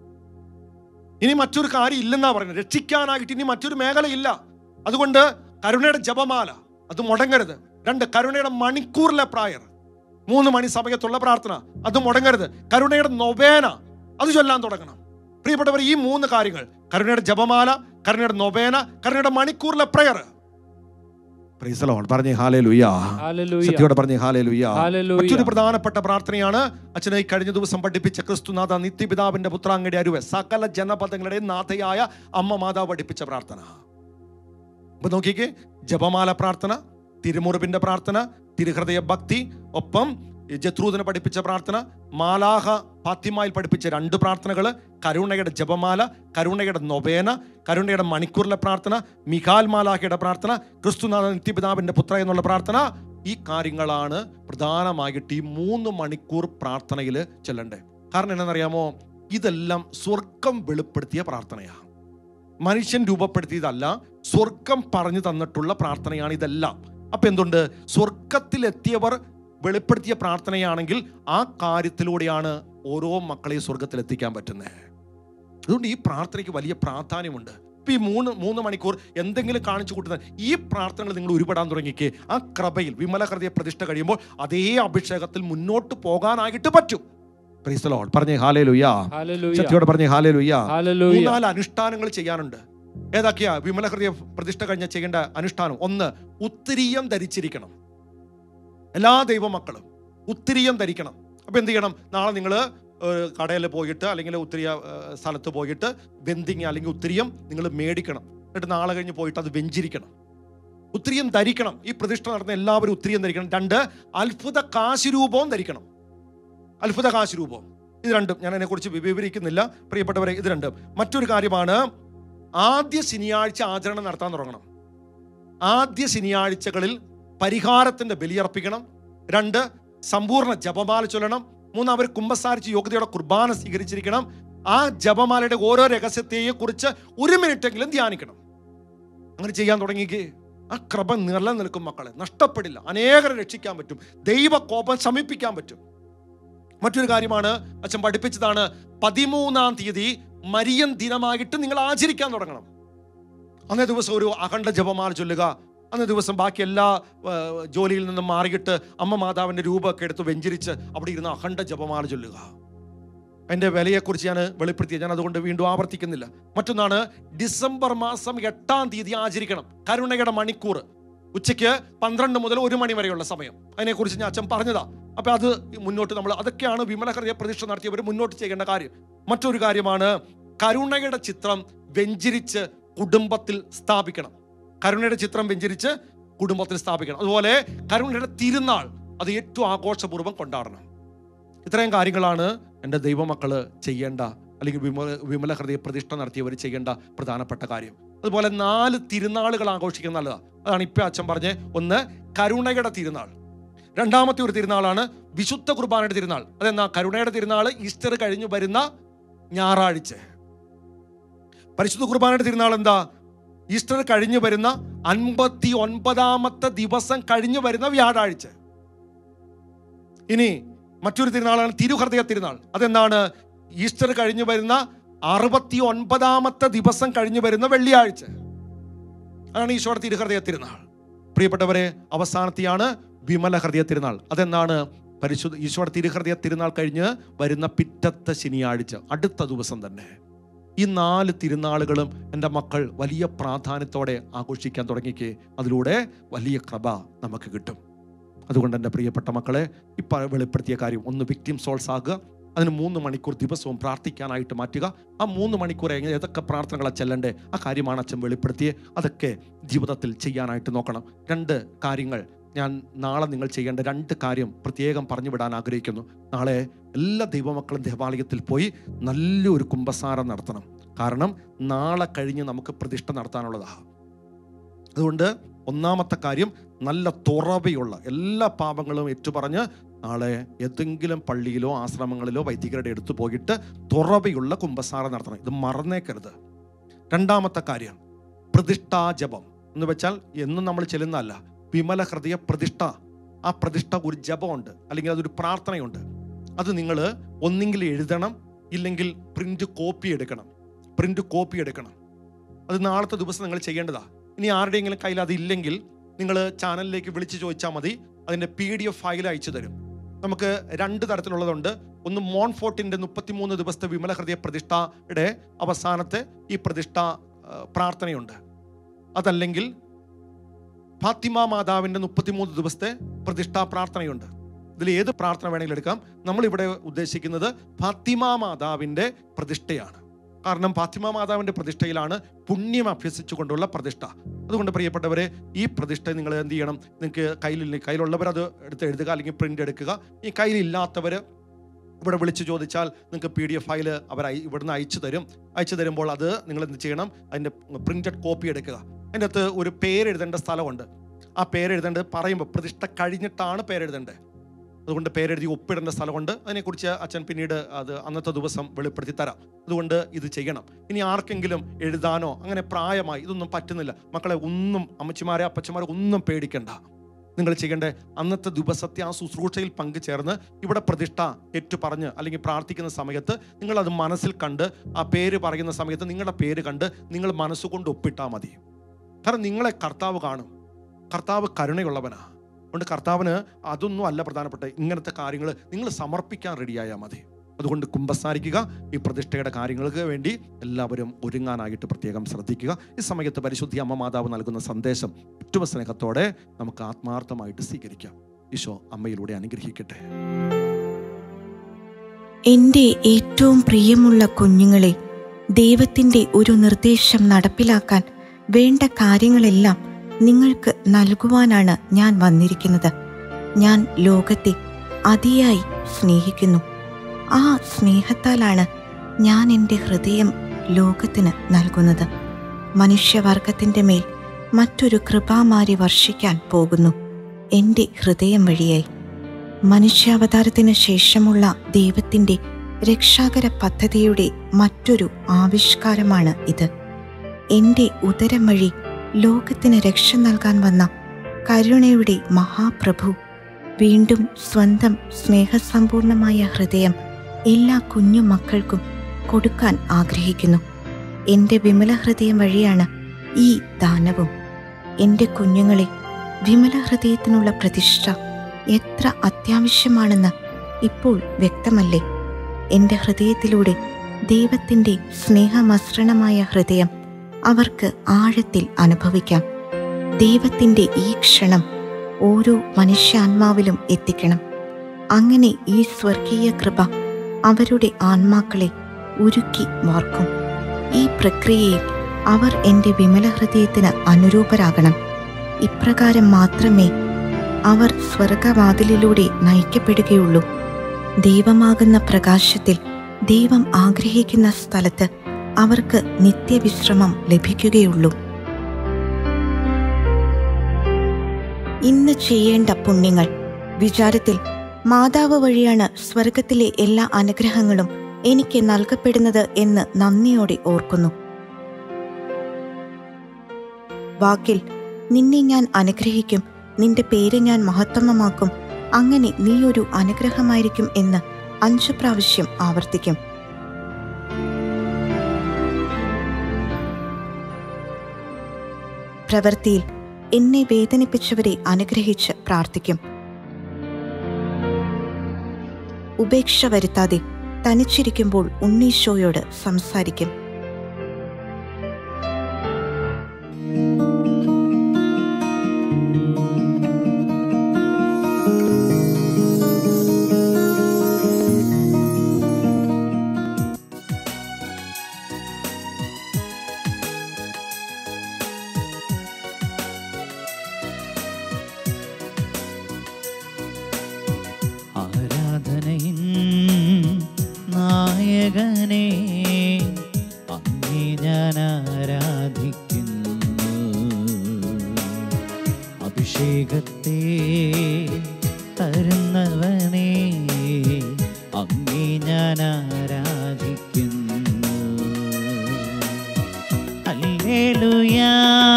ഇനി മറ്റൊരു കാര്യം ഇല്ലെന്നാ പറയുന്നത്, രക്ഷിക്കാനായിട്ട് ഇനി മറ്റൊരു മേഖലയില്ല. അതുകൊണ്ട് കരുണയുടെ ജപമാല അത് മുടങ്ങരുത്. രണ്ട്, കരുണയുടെ മണിക്കൂറിലെ പ്രായർ, മൂന്ന് മണി സമയത്തുള്ള പ്രാർത്ഥന അത് മുടങ്ങരുത്. കരുണയുടെ നൊവേന അത് ചൊല്ലാൻ തുടങ്ങണം. പ്രിയപ്പെട്ടവർ, ഈ മൂന്ന് കാര്യങ്ങൾ, കരുണയുടെ ജപമാല, കരുണയുടെ നൊവേന, കരുണയുടെ മണിക്കൂറിലെ പ്രയർ. Praise the Lord. പറഞ്ഞേ ഹല്ലേലൂയ. ശക്തിയോടെ പറഞ്ഞേ ഹല്ലേലൂയ. മറ്റൊരു പ്രധാനപ്പെട്ട പ്രാർത്ഥനയാണ് അച്ഛനെ കഴിഞ്ഞ ദിവസം പഠിപ്പിച്ച ക്രിസ്തുനാഥ നിത്യപിതാവിന്റെ പുത്രാങ്ങയുടെ അരുവെ സകല ജനപദങ്ങളുടെ നാഥയായ അമ്മ മാതാവ് പഠിപ്പിച്ച പ്രാർത്ഥന. അപ്പൊ നോക്കിക്കേ, ജപമാല പ്രാർത്ഥന, തിരുമുറിവിന്റെ പ്രാർത്ഥന, തിരുഹൃദയ ഭക്തി, ഒപ്പം ജത്രൂദിനെ പഠിപ്പിച്ച പ്രാർത്ഥന, മാലാഹ ഫാത്തിമയിൽ പഠിപ്പിച്ച രണ്ട് പ്രാർത്ഥനകൾ, കരുണയുടെ ജപമാല, കരുണയുടെ നൊവേന, കരുണയുടെ മണിക്കൂറിലെ പ്രാർത്ഥന, മിഖാൽ മാലാഹയുടെ പ്രാർത്ഥന, ക്രിസ്തുനാഥ നിത്യപിതാവിന്റെ പുത്ര എന്നുള്ള പ്രാർത്ഥന. ഈ കാര്യങ്ങളാണ് പ്രധാനമായിട്ട് ഈ മൂന്ന് മണിക്കൂർ പ്രാർത്ഥനയിൽ ചെല്ലണ്ടേ. കാരണം എന്താണെന്നറിയാമോ, ഇതെല്ലാം സ്വർഗം വെളിപ്പെടുത്തിയ പ്രാർത്ഥനയാണ്, മനുഷ്യൻ രൂപപ്പെടുത്തിയതല്ല, സ്വർഗം പറഞ്ഞു തന്നിട്ടുള്ള പ്രാർത്ഥനയാണ് ഇതെല്ലാം. അപ്പൊ എന്തുണ്ട്, സ്വർഗത്തിലെത്തിയവർ വെളിപ്പെടുത്തിയ പ്രാർത്ഥനയാണെങ്കിൽ ആ കാര്യത്തിലൂടെയാണ് ഓരോ മക്കളെയും സ്വർഗത്തിൽ എത്തിക്കാൻ പറ്റുന്നത്. അതുകൊണ്ട് ഈ പ്രാർത്ഥനയ്ക്ക് വലിയ പ്രാധാന്യമുണ്ട്. ഇപ്പം ഈ മൂന്ന് മൂന്ന് മണിക്കൂർ എന്തെങ്കിലും കാണിച്ചു കൂട്ടുന്നത്, ഈ പ്രാർത്ഥനകൾ നിങ്ങൾ ഉരുപ്പെടാൻ തുടങ്ങിക്കേ, ആ കൃപയിൽ വിമല ഹൃദയ പ്രതിഷ്ഠ കഴിയുമ്പോൾ അതേ അഭിഷേകത്തിൽ മുന്നോട്ട് പോകാനായിട്ട് പറ്റും. Praise the Lord. പറഞ്ഞേ ഹല്ലേലൂയ. ശക്തിയോടെ പറഞ്ഞേ ഹല്ലേലൂയ. മൂന്നാല് അനുഷ്ഠാനങ്ങൾ ചെയ്യാനുണ്ട്. ഏതൊക്കെയാ വിമല ഹൃദയ പ്രതിഷ്ഠ കഴിഞ്ഞ ചെയ്യേണ്ട അനുഷ്ഠാനം? ഒന്ന്, ഉത്തിരീയം ധരിച്ചിരിക്കണം. എല്ലാ ദൈവമക്കളും ഉത്തിരീയം ധരിക്കണം. അപ്പം എന്ത് ചെയ്യണം? നാളെ നിങ്ങൾ കടയിൽ പോയിട്ട് അല്ലെങ്കിൽ ഉത്തിരിയ സ്ഥലത്ത് പോയിട്ട് വെന്തിങ്ങ അല്ലെങ്കിൽ ഉത്തിരിയം നിങ്ങൾ മേടിക്കണം. എന്നിട്ട് നാളെ കഴിഞ്ഞ് പോയിട്ട് അത് വെഞ്ചിരിക്കണം. ഉത്തരീയം ധരിക്കണം. ഈ പ്രതിഷ്ഠ നടന്ന എല്ലാവരും ഉത്തരീയം ധരിക്കണം. രണ്ട്, അത്ഭുത കാശുരൂപവും ധരിക്കണം. അത്ഭുത കാശുരൂപം, ഇത് രണ്ടും ഞാൻ അതിനെക്കുറിച്ച് വിവരിക്കുന്നില്ല പ്രിയപ്പെട്ടവരെ. ഇത് രണ്ടും. മറ്റൊരു കാര്യമാണ്, ആദ്യ ശനിയാഴ്ച ആചരണം നടത്താൻ തുടങ്ങണം. ആദ്യ ശനിയാഴ്ചകളിൽ പരിഹാരത്തിന്റെ ബലിയർപ്പിക്കണം. രണ്ട്, സമ്പൂർണ്ണ ജപമാല ചൊല്ലണം. മൂന്ന്, അവർ കുമ്പസാരിച്ച് യോഗ്യതയുടെ കുർബാന സ്വീകരിച്ചിരിക്കണം. ആ ജപമാലയുടെ ഓരോ രഹസ്യത്തെയും കുറിച്ച് ഒരു മിനിറ്റെങ്കിലും ധ്യാനിക്കണം. അങ്ങനെ ചെയ്യാൻ തുടങ്ങിക്കേ ആ കൃപ നിലനിൽക്കും മക്കളെ, നഷ്ടപ്പെടില്ല. അനേകരെ രക്ഷിക്കാൻ പറ്റും, ദൈവകോപം ശമിപ്പിക്കാൻ പറ്റും. മറ്റൊരു കാര്യമാണ് അച്ഛൻ പഠിപ്പിച്ചതാണ്, പതിമൂന്നാം തീയതി മരിയൻ ദിനമായിട്ട് നിങ്ങൾ ആചരിക്കാൻ തുടങ്ങണം. അന്നേ ദിവസം ഒരു അഖണ്ഡ ജപമാല ചൊല്ലുക. അന്നേ ദിവസം ബാക്കി എല്ലാ ജോലിയിൽ നിന്നും മാറിയിട്ട് അമ്മ മാതാവിൻ്റെ രൂപമൊക്കെ എടുത്ത് വെഞ്ചരിച്ച് അവിടെ ഇരുന്ന് അഖണ്ഡ ജപമാല ചൊല്ലുക. അതിൻ്റെ വിലയെക്കുറിച്ച് ഞാൻ വെളിപ്പെടുത്തിയ, ഞാൻ അതുകൊണ്ട് വീണ്ടും ആവർത്തിക്കുന്നില്ല. മറ്റൊന്നാണ്, ഡിസംബർ മാസം എട്ടാം തീയതി ആചരിക്കണം കരുണയുടെ മണിക്കൂർ. ഉച്ചയ്ക്ക് പന്ത്രണ്ട് മുതൽ ഒരു മണി വരെയുള്ള സമയം. അതിനെക്കുറിച്ച് ഞാൻ അച്ഛൻ പറഞ്ഞതാ. അപ്പം അത് മുന്നോട്ട് നമ്മൾ, അതൊക്കെയാണ് വിമല ഹൃദയ പ്രതിഷ്ഠ നടത്തിയവർ മുന്നോട്ട് ചെയ്യേണ്ട കാര്യം. മറ്റൊരു കാര്യമാണ്, കരുണയുടെ ചിത്രം വെഞ്ചരിച്ച് കുടുംബത്തിൽ സ്ഥാപിക്കണം. കരുണയുടെ ചിത്രം വെഞ്ചരിച്ച് കുടുംബത്തിൽ സ്ഥാപിക്കണം. അതുപോലെ കരുണയുടെ തിരുനാൾ അത് ഏറ്റവും ആഘോഷപൂർവ്വം കൊണ്ടാടണം. ഇത്രയും കാര്യങ്ങളാണ് എൻ്റെ ദൈവമക്കള് ചെയ്യേണ്ട, അല്ലെങ്കിൽ വിമല വിമല ഹൃദയ പ്രതിഷ്ഠ നടത്തിയവർ ചെയ്യേണ്ട പ്രധാനപ്പെട്ട കാര്യം. അതുപോലെ നാല് തിരുനാളുകൾ ആഘോഷിക്കുന്നത് നല്ലതാണ്. അതാണ് ഇപ്പം അച്ഛൻ പറഞ്ഞ്, ഒന്ന് കരുണയുടെ തിരുനാൾ. രണ്ടാമത്തെ ഒരു തിരുനാളാണ് വിശുദ്ധ കുർബാനയുടെ തിരുനാൾ. അതെന്നാ, കരുണയുടെ തിരുനാൾ ഈസ്റ്റർ കഴിഞ്ഞു വരുന്ന ഞായറാഴ്ച. പരിശുദ്ധ കുർബാനയുടെ തിരുനാൾ എന്താ? ഈസ്റ്റർ കഴിഞ്ഞു വരുന്ന അൻപത്തി ഒൻപതാമത്തെ ദിവസം കഴിഞ്ഞു വരുന്ന വ്യാഴാഴ്ച. ഇനി മറ്റൊരു തിരുനാളാണ് തിരുഹൃദയ തിരുനാൾ. അതെന്താണ്? ഈസ്റ്റർ കഴിഞ്ഞു വരുന്ന അറുപത്തി ഒൻപതാമത്തെ ദിവസം കഴിഞ്ഞു വരുന്ന വെള്ളിയാഴ്ച. അതാണ് ഈശോയുടെ തിരുഹൃദയ തിരുനാൾ. പ്രിയപ്പെട്ടവരെ, അവസാനത്തെയാണ് വിമല ഹൃദയ തിരുനാൾ. അതെന്താണ്? പരിശുദ്ധ ഈശോയുടെ തിരുഹൃദയ തിരുനാൾ കഴിഞ്ഞ് വരുന്ന പിറ്റത്തെ ശനിയാഴ്ച, അടുത്ത ദിവസം തന്നെ. ഈ നാല് തിരുനാളുകളും എൻ്റെ മക്കൾ വലിയ പ്രാധാന്യത്തോടെ ആഘോഷിക്കാൻ തുടങ്ങിക്കേ, അതിലൂടെ വലിയ കൃപ നമുക്ക് കിട്ടും. അതുകൊണ്ട് എൻ്റെ പ്രിയപ്പെട്ട മക്കളെ, ഇപ്പം വെളിപ്പെടുത്തിയ കാര്യം, ഒന്ന് വിക്ടിം സോൾസ് ആകുക. അതിന് മൂന്ന് മണിക്കൂർ ദിവസവും പ്രാർത്ഥിക്കാനായിട്ട് മാറ്റുക. ആ മൂന്ന് മണിക്കൂർ എങ്ങനെ ഏതൊക്കെ പ്രാർത്ഥനകളാണ് ചെല്ലണ്ടേ, ആ കാര്യമാണ് അച്ഛൻ വെളിപ്പെടുത്തിയത്. അതൊക്കെ ജീവിതത്തിൽ ചെയ്യാനായിട്ട് നോക്കണം. രണ്ട് കാര്യങ്ങൾ ഞാൻ നാളെ നിങ്ങൾ ചെയ്യേണ്ട രണ്ട് കാര്യം പ്രത്യേകം പറഞ്ഞു വിടാൻ ആഗ്രഹിക്കുന്നു. നാളെ എല്ലാ ദൈവമക്കളും ദേവാലയത്തിൽ പോയി നല്ലൊരു കുമ്പസാരം നടത്തണം. കാരണം നാളെ കഴിഞ്ഞ് നമുക്ക് പ്രതിഷ്ഠ നടത്താനുള്ളതാണ്. അതുകൊണ്ട് ഒന്നാമത്തെ കാര്യം, നല്ല തുറവയുള്ള എല്ലാ പാപങ്ങളും ഏറ്റുപറഞ്ഞ് നാളെ ഏതെങ്കിലും പള്ളിയിലോ ആശ്രമങ്ങളിലോ വൈദികരുടെ അടുത്ത് പോയിട്ട് തുറവയുള്ള കുമ്പസാരം നടത്തണം. ഇത് മറന്നേക്കരുത്. രണ്ടാമത്തെ കാര്യം, പ്രതിഷ്ഠാജപം എന്ന് വെച്ചാൽ എന്നും നമ്മൾ ചെല്ലുന്നതല്ല, വിമല ഹൃദയ പ്രതിഷ്ഠ. ആ പ്രതിഷ്ഠ ഒരു ജപമുണ്ട്, അല്ലെങ്കിൽ അതൊരു പ്രാർത്ഥനയുണ്ട്. അത് നിങ്ങൾ ഒന്നെങ്കിൽ എഴുതണം, ഇല്ലെങ്കിൽ പ്രിന്റ് കോപ്പി എടുക്കണം. പ്രിന്റ് കോപ്പി എടുക്കണം. അത് നാളത്തെ ദിവസം നിങ്ങൾ ചെയ്യേണ്ടതാ. ഇനി ആരുടെയെങ്കിലും കയ്യിൽ അതില്ലെങ്കിൽ നിങ്ങൾ ചാനലിലേക്ക് വിളിച്ച് ചോദിച്ചാൽ മതി. അതിൻ്റെ പി ഡി എഫ് ഫയൽ അയച്ചു തരും. നമുക്ക് രണ്ട് തരത്തിലുള്ളതുണ്ട്. ഒന്ന് മോൺഫോർട്ടിൻ്റെ മുപ്പത്തിമൂന്ന് ദിവസത്തെ വിമല ഹൃദയ പ്രതിഷ്ഠയുടെ അവസാനത്തെ ഈ പ്രതിഷ്ഠ പ്രാർത്ഥനയുണ്ട്. അതല്ലെങ്കിൽ ഫാത്തിമ മാതാവിൻ്റെ മുപ്പത്തിമൂന്ന് ദിവസത്തെ പ്രതിഷ്ഠാ പ്രാർത്ഥനയുണ്ട്. ഇതിൽ ഏത് പ്രാർത്ഥന വേണമെങ്കിലും എടുക്കാം. നമ്മളിവിടെ ഉദ്ദേശിക്കുന്നത് ഫാത്തിമ മാതാവിൻ്റെ പ്രതിഷ്ഠയാണ്. കാരണം ഫാത്തിമ മാതാവിൻ്റെ പ്രതിഷ്ഠയിലാണ് പുണ്യം അഭ്യസിച്ചുകൊണ്ടുള്ള പ്രതിഷ്ഠ. അതുകൊണ്ട് പ്രിയപ്പെട്ടവരെ, ഈ പ്രതിഷ്ഠ നിങ്ങൾ എന്ത് ചെയ്യണം? നിങ്ങൾക്ക് കയ്യിൽ കയ്യിലുള്ളവർ അത് എടുത്ത് എഴുതുക, അല്ലെങ്കിൽ പ്രിൻ്റ് എടുക്കുക. ഈ കയ്യിലില്ലാത്തവർ ഇവിടെ വിളിച്ച് ചോദിച്ചാൽ നിങ്ങൾക്ക് പി ഡി എഫ് ഫയൽ അവർ ഇവിടുന്ന് അയച്ചു തരും. അയച്ചു തരുമ്പോൾ അത് നിങ്ങൾ എന്ത് ചെയ്യണം? അതിൻ്റെ പ്രിൻ്റഡ് കോപ്പി എടുക്കുക. അതിൻ്റെ അകത്ത് ഒരു പേരെഴുതേണ്ട സ്ഥലമുണ്ട്. ആ പേരെഴുതേണ്ടത് പറയുമ്പോൾ പ്രതിഷ്ഠ കഴിഞ്ഞിട്ടാണ് പേരെഴുതേണ്ടത്. അതുകൊണ്ട് പേരെഴുതി ഒപ്പിടേണ്ട സ്ഥലമുണ്ട്. അതിനെക്കുറിച്ച് അച്ഛൻ പിന്നീട് അത് അന്നത്തെ ദിവസം വെളിപ്പെടുത്തി തരാം. അതുകൊണ്ട് ഇത് ചെയ്യണം. ഇനി ആർക്കെങ്കിലും എഴുതാനോ അങ്ങനെ പ്രായമായി ഇതൊന്നും പറ്റുന്നില്ല, മക്കളെ ഒന്നും, അമ്മച്ചിമാരെ അപ്പച്ചമാരെ ഒന്നും പേടിക്കണ്ട. നിങ്ങൾ ചെയ്യേണ്ടത് അന്നത്തെ ദിവസത്തെ ആ ശുശ്രൂഷയിൽ പങ്കുചേർന്ന് ഇവിടെ പ്രതിഷ്ഠ ഏറ്റു പറഞ്ഞ് അല്ലെങ്കിൽ പ്രാർത്ഥിക്കുന്ന സമയത്ത് നിങ്ങളത് മനസ്സിൽ കണ്ട്, ആ പേര് പറയുന്ന സമയത്ത് നിങ്ങളുടെ പേര് കണ്ട് നിങ്ങൾ മനസ്സുകൊണ്ട് ഒപ്പിട്ടാൽ മതി. കാരണം നിങ്ങളെ കർത്താവ് കാണും. കർത്താവ് കരുണയുള്ളവനാ. അതുകൊണ്ട് കർത്താവിന് അതൊന്നും അല്ല പ്രധാനപ്പെട്ട, ഇങ്ങനത്തെ കാര്യങ്ങൾ നിങ്ങൾ സമർപ്പിക്കാൻ റെഡിയായാൽ മതി. അതുകൊണ്ട് കുമ്പസാരിക്കുക. ഈ പ്രതിഷ്ഠയുടെ കാര്യങ്ങൾക്ക് വേണ്ടി എല്ലാവരും ഒരുങ്ങാനായിട്ട് പ്രത്യേകം ശ്രദ്ധിക്കുക. ഈ സമയത്ത് പരിശുദ്ധി അമ്മ മാതാവ് നൽകുന്ന സന്ദേശം ഏറ്റവും സ്നേഹത്തോടെ നമുക്ക് ആത്മാർത്ഥമായിട്ട് സ്വീകരിക്കാം. ഈശോ അമ്മയിലൂടെ അനുഗ്രഹിക്കട്ടെ. എൻ്റെ ഏറ്റവും പ്രിയമുള്ള കുഞ്ഞുങ്ങളെ, ദൈവത്തിൻ്റെ ഒരു നിർദ്ദേശം നടപ്പിലാക്കാൻ വേണ്ട കാര്യങ്ങളെല്ലാം നിങ്ങൾക്ക് നൽകുവാനാണ് ഞാൻ വന്നിരിക്കുന്നത്. ഞാൻ ലോകത്തെ അതിയായി സ്നേഹിക്കുന്നു. ആ സ്നേഹത്താലാണ് ഞാൻ എൻ്റെ ഹൃദയം ലോകത്തിന് നൽകുന്നത്. മനുഷ്യവർഗത്തിൻ്റെ മേൽ മറ്റൊരു കൃപാമാരി വർഷിക്കാൻ പോകുന്നു എൻ്റെ ഹൃദയം വഴിയായി. മനുഷ്യാവതാരത്തിന് ശേഷമുള്ള ദൈവത്തിൻ്റെ രക്ഷാകര പദ്ധതിയുടെ മറ്റൊരു ആവിഷ്കാരമാണ് ഇത്. എൻ്റെ ഉദരം വഴി ലോകത്തിന് രക്ഷ നൽകാൻ വന്ന കരുണയുടെ മഹാപ്രഭു വീണ്ടും സ്വന്തം സ്നേഹസമ്പൂർണമായ ഹൃദയം എല്ലാ കുഞ്ഞു മക്കൾക്കും കൊടുക്കാൻ ആഗ്രഹിക്കുന്നു. എൻ്റെ വിമല ഹൃദയം വഴിയാണ് ഈ ദാനവും. എൻ്റെ കുഞ്ഞുങ്ങളെ, വിമല ഹൃദയത്തിനുള്ള പ്രതിഷ്ഠ എത്ര അത്യാവശ്യമാണെന്ന് ഇപ്പോൾ വ്യക്തമല്ലേ? എൻ്റെ ഹൃദയത്തിലൂടെ ദൈവത്തിൻ്റെ സ്നേഹമസൃണമായ ഹൃദയം അവർക്ക് ആഴത്തിൽ അനുഭവിക്കാം. ദൈവത്തിൻ്റെ ഈ ക്ഷണം ഓരോ മനുഷ്യാത്മാവിലും എത്തിക്കണം. അങ്ങനെ ഈ സ്വർഗീയ കൃപ അവരുടെ ആത്മാക്കളെ ഉരുക്കി വാർക്കും. ഈ പ്രക്രിയയിൽ അവർ എൻ്റെ വിമല ഹൃദയത്തിന് അനുരൂപരാകണം. ഇപ്രകാരം മാത്രമേ അവർ സ്വർഗവാതിലിലൂടെ നയിക്കപ്പെടുകയുള്ളൂ. ദൈവമാകുന്ന പ്രകാശത്തിൽ, ദൈവം ആഗ്രഹിക്കുന്ന സ്ഥലത്ത് അവർക്ക് നിത്യവിശ്രമം ലഭിക്കുകയുള്ളൂ. ഇന്ന് ചെയ്യേണ്ട പുണ്യങ്ങൾ. വിചാരത്തിൽ മാതാവ് വഴിയാണ് സ്വർഗത്തിലെ എല്ലാ അനുഗ്രഹങ്ങളും എനിക്ക് നൽകപ്പെടുന്നത് എന്ന് നന്ദിയോടെ ഓർക്കുന്നു. വാക്കിൽ നിന്നെ ഞാൻ അനുഗ്രഹിക്കും, നിന്റെ പേര് ഞാൻ മഹത്വമാക്കും, അങ്ങനെ നീ ഒരു അനുഗ്രഹമായിരിക്കും എന്ന് അഞ്ചു പ്രാവശ്യം ആവർത്തിക്കും. പ്രവൃത്തിയിൽ എന്നെ വേദനിപ്പിച്ചവരെ അനുഗ്രഹിച്ച് പ്രാർത്ഥിക്കും. ഉപേക്ഷ വരുത്താതെ തനിച്ചിരിക്കുമ്പോൾ ഉണ്ണീശോയോട് സംസാരിക്കും. ആരാധനയിൻ നായകനെ അങ്ങേ ഞാൻ ആരാധിക്കുന്നു. അഭിഷേകത്തെ തരുന്നവനെ അങ്ങേ ഞാൻ ആരാധിക്കുന്നു. ഹല്ലേലൂയാ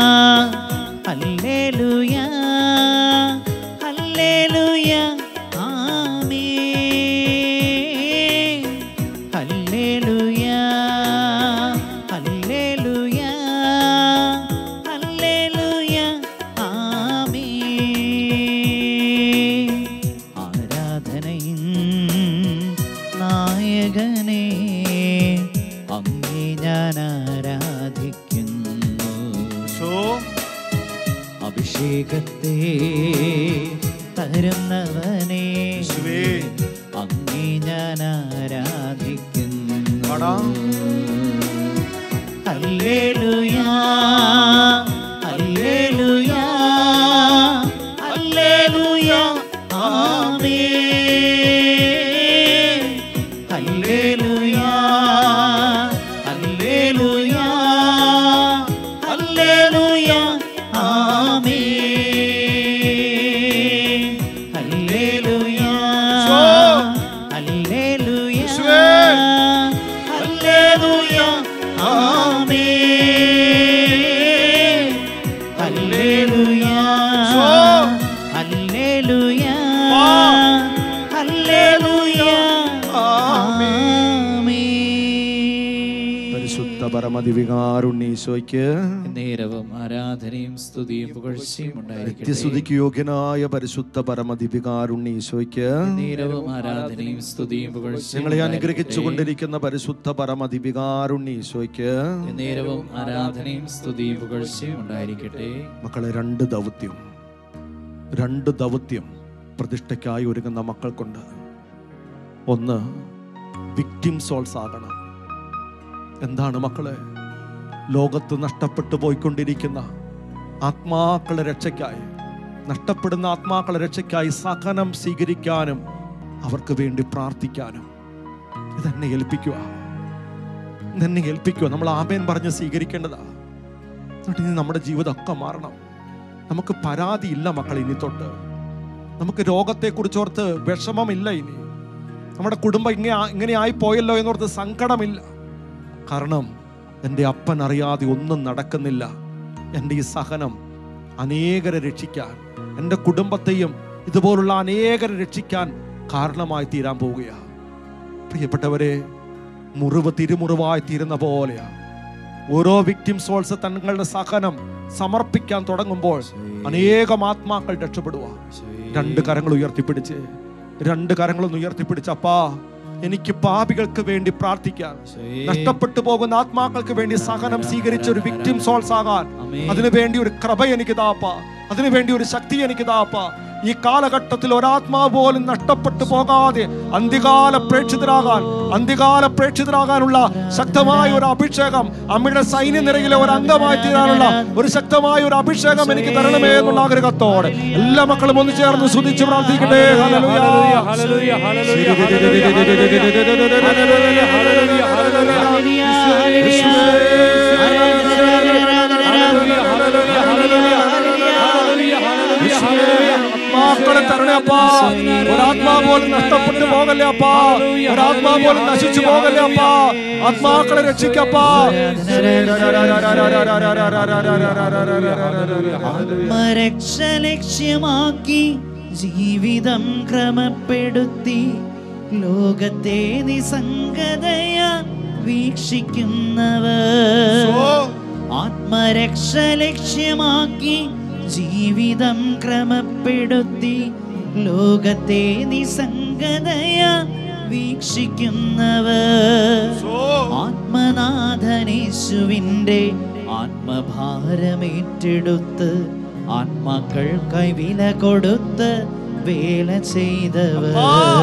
ഹല്ലേലൂയാ ഹല്ലേലൂയാ ആമേൻ. ഹല്ലേലൂയാ ഹല്ലേലൂയാ ഹല്ലേലൂയാ ആമേൻ. ആരാധനയിൻ നായകനെ അങ്ങേ ഞാൻ ആരാധിക്കുന്നു. അഭിഷേകത്തെ തരുന്നവനെ അങ്ങേ ഞാൻ ആരാധിക്കുന്നു. ഹല്ലേലൂയാ ഹല്ലേലൂയാ ഹല്ലേലൂയാ ആമേൻ. ഹല്ലേലൂയാ ഹല്ലേലൂയാ ഹല്ലേലൂയാ ആമേൻ. ഹല്ലേലൂയാ ഹല്ലേലൂയാ ഹല്ലേലൂയാ ആമേൻ. ഹല്ലേലൂയാ ഹല്ലേലൂയാ ഹല്ലേലൂയാ ആമേൻ. പരിശുദ്ധ പരമദിവികാരുണ്ണീശോയ്ക്ക് നേരവും ആരാധനയും സ്തുതിയും പുകഴ്ചയും ഉണ്ടായിരിക്കട്ടെ. നിത്യസ്തുതിക്ക് യോഗ്യനായ പരിശുദ്ധ പരമദിവികാരുണ്ണീശോയ്ക്ക് നേരവും ആരാധനയും സ്തുതിയും പുകഴ്ചയും ഞങ്ങളെ അനുഗ്രഹിച്ചുകൊണ്ടിരിക്കുന്ന പരിശുദ്ധ പരമദിവികാരുണ്ണീശോയ്ക്ക് നേരവും ആരാധനയും സ്തുതിയും പുകഴ്ചയും ഉണ്ടായിരിക്കട്ടെ. മക്കളെ, രണ്ട് ദൗത്യം രണ്ട് ദൗത്യം പ്രതിഷ്ഠയ്ക്കായി ഒരുങ്ങുന്ന മക്കൾക്കുണ്ട്. ഒന്ന്, വിക്ടിം സോൾസ് ആകണം. എന്താണ് മക്കളെ? ലോകത്ത് നഷ്ടപ്പെട്ടു പോയിക്കൊണ്ടിരിക്കുന്ന ആത്മാക്കളുടെ രക്ഷയ്ക്കായി, നഷ്ടപ്പെടുന്ന ആത്മാക്കളുടെ രക്ഷയ്ക്കായി സഹനം സ്വീകരിക്കാനും അവർക്ക് വേണ്ടി പ്രാർത്ഥിക്കാനും ഇതെന്നെ ഏൽപ്പിക്കുക, ഇതെന്നെ ഏൽപ്പിക്കുക. നമ്മൾ ആമേൻ പറഞ്ഞ് സ്വീകരിക്കേണ്ടതാ. എന്നിട്ട് ഇനി നമ്മുടെ ജീവിതമൊക്കെ മാറണം. നമുക്ക് പരാതിയില്ല മക്കൾ, ഇനി തൊട്ട് നമുക്ക് രോഗത്തെക്കുറിച്ചോർത്ത് വിഷമമില്ല. ഇനി നമ്മുടെ കുടുംബം ഇങ്ങനെ ഇങ്ങനെ ആയി പോയല്ലോ എന്നോർത്ത് സങ്കടമില്ല. കാരണം എൻ്റെ അപ്പൻ അറിയാതെ ഒന്നും നടക്കുന്നില്ല. എൻ്റെ ഈ സഹനം അനേകരെ രക്ഷിക്കാൻ, എൻ്റെ കുടുംബത്തെയും ഇതുപോലുള്ള അനേകരെ രക്ഷിക്കാൻ കാരണമായി തീരാൻ പോവുകയാണ്. പ്രിയപ്പെട്ടവരെ, മുറിവ് തിരുമുറിവായി തീരുന്ന പോലെയാണ്. ഓരോ വിക്ടിം സോൾസ് തങ്ങളുടെ സഹനം സമർപ്പിക്കാൻ തുടങ്ങുമ്പോൾ അനേകം ആത്മാക്കൾ രക്ഷപ്പെടുക. രണ്ട് കരങ്ങൾ ഉയർത്തിപ്പിടിച്ച് രണ്ട് കരങ്ങളൊന്ന് ഉയർത്തിപ്പിടിച്ച് അപ്പാ, എനിക്ക് പാപികൾക്ക് വേണ്ടി പ്രാർത്ഥിക്കാൻ, നഷ്ടപ്പെട്ടു പോകുന്ന ആത്മാക്കൾക്ക് വേണ്ടി സഹനം സ്വീകരിച്ച ഒരു വിക്ടിം സോൾസ് ആകാൻ അതിനു വേണ്ടി ഒരു കൃപ എനിക്ക് താപ്പ, അതിനു വേണ്ടി ഒരു ശക്തി എനിക്ക് താപ്പ. ഈ കാലഘട്ടത്തിൽ ഒരാത്മാവ് പോലും നഷ്ടപ്പെട്ടു പോകാതെ അന്ത്യകാല പ്രേക്ഷിതരാകാൻ അന്ത്യകാല പ്രേക്ഷിതരാകാനുള്ള ശക്തമായ ഒരു അഭിഷേകം, അമ്മയുടെ സൈന്യനിരയിലെ ഒരു അംഗമായി തീരാനുള്ള ഒരു ശക്തമായ ഒരു അഭിഷേകം എനിക്ക് തരണമേ എന്നുള്ള ആഗ്രഹത്തോടെ എല്ലാ മക്കളും ഒന്ന് ചേർന്ന് സ്തുതിച്ച് പ്രാർത്ഥിക്കട്ടെ. ആത്മാക്കളെ തരണേ അപ്പാ, ഒരാത്മാ പോലും നഷ്ടപ്പെട്ടു പോകല്ലേ അപ്പാ, ഒരാത്മാ പോലും നശിച്ചു പോകല്ലേ അപ്പാ, ആത്മാക്കളെ രക്ഷിക്കപ്പാ. ആത്മരക്ഷ ലക്ഷ്യമാക്കി ജീവിതം ക്രമപ്പെടുത്തി ലോകത്തെ നിസ്സംഗതയാ വീക്ഷിക്കുന്നവർ, ആത്മരക്ഷ ലക്ഷ്യമാക്കി ജീവിതം ക്രമപ്പെടുത്തി ലോകത്തെ നിസ്സംഗതയാ വീക്ഷിക്കുന്നവർ, ആത്മനാഥനേശുവിൻ്റെ ആത്മഭാരമേറ്റെടുത്ത് ആത്മാക്കൾക്കായി വില കൊടുത്ത് വേല ചെയ്തവർ,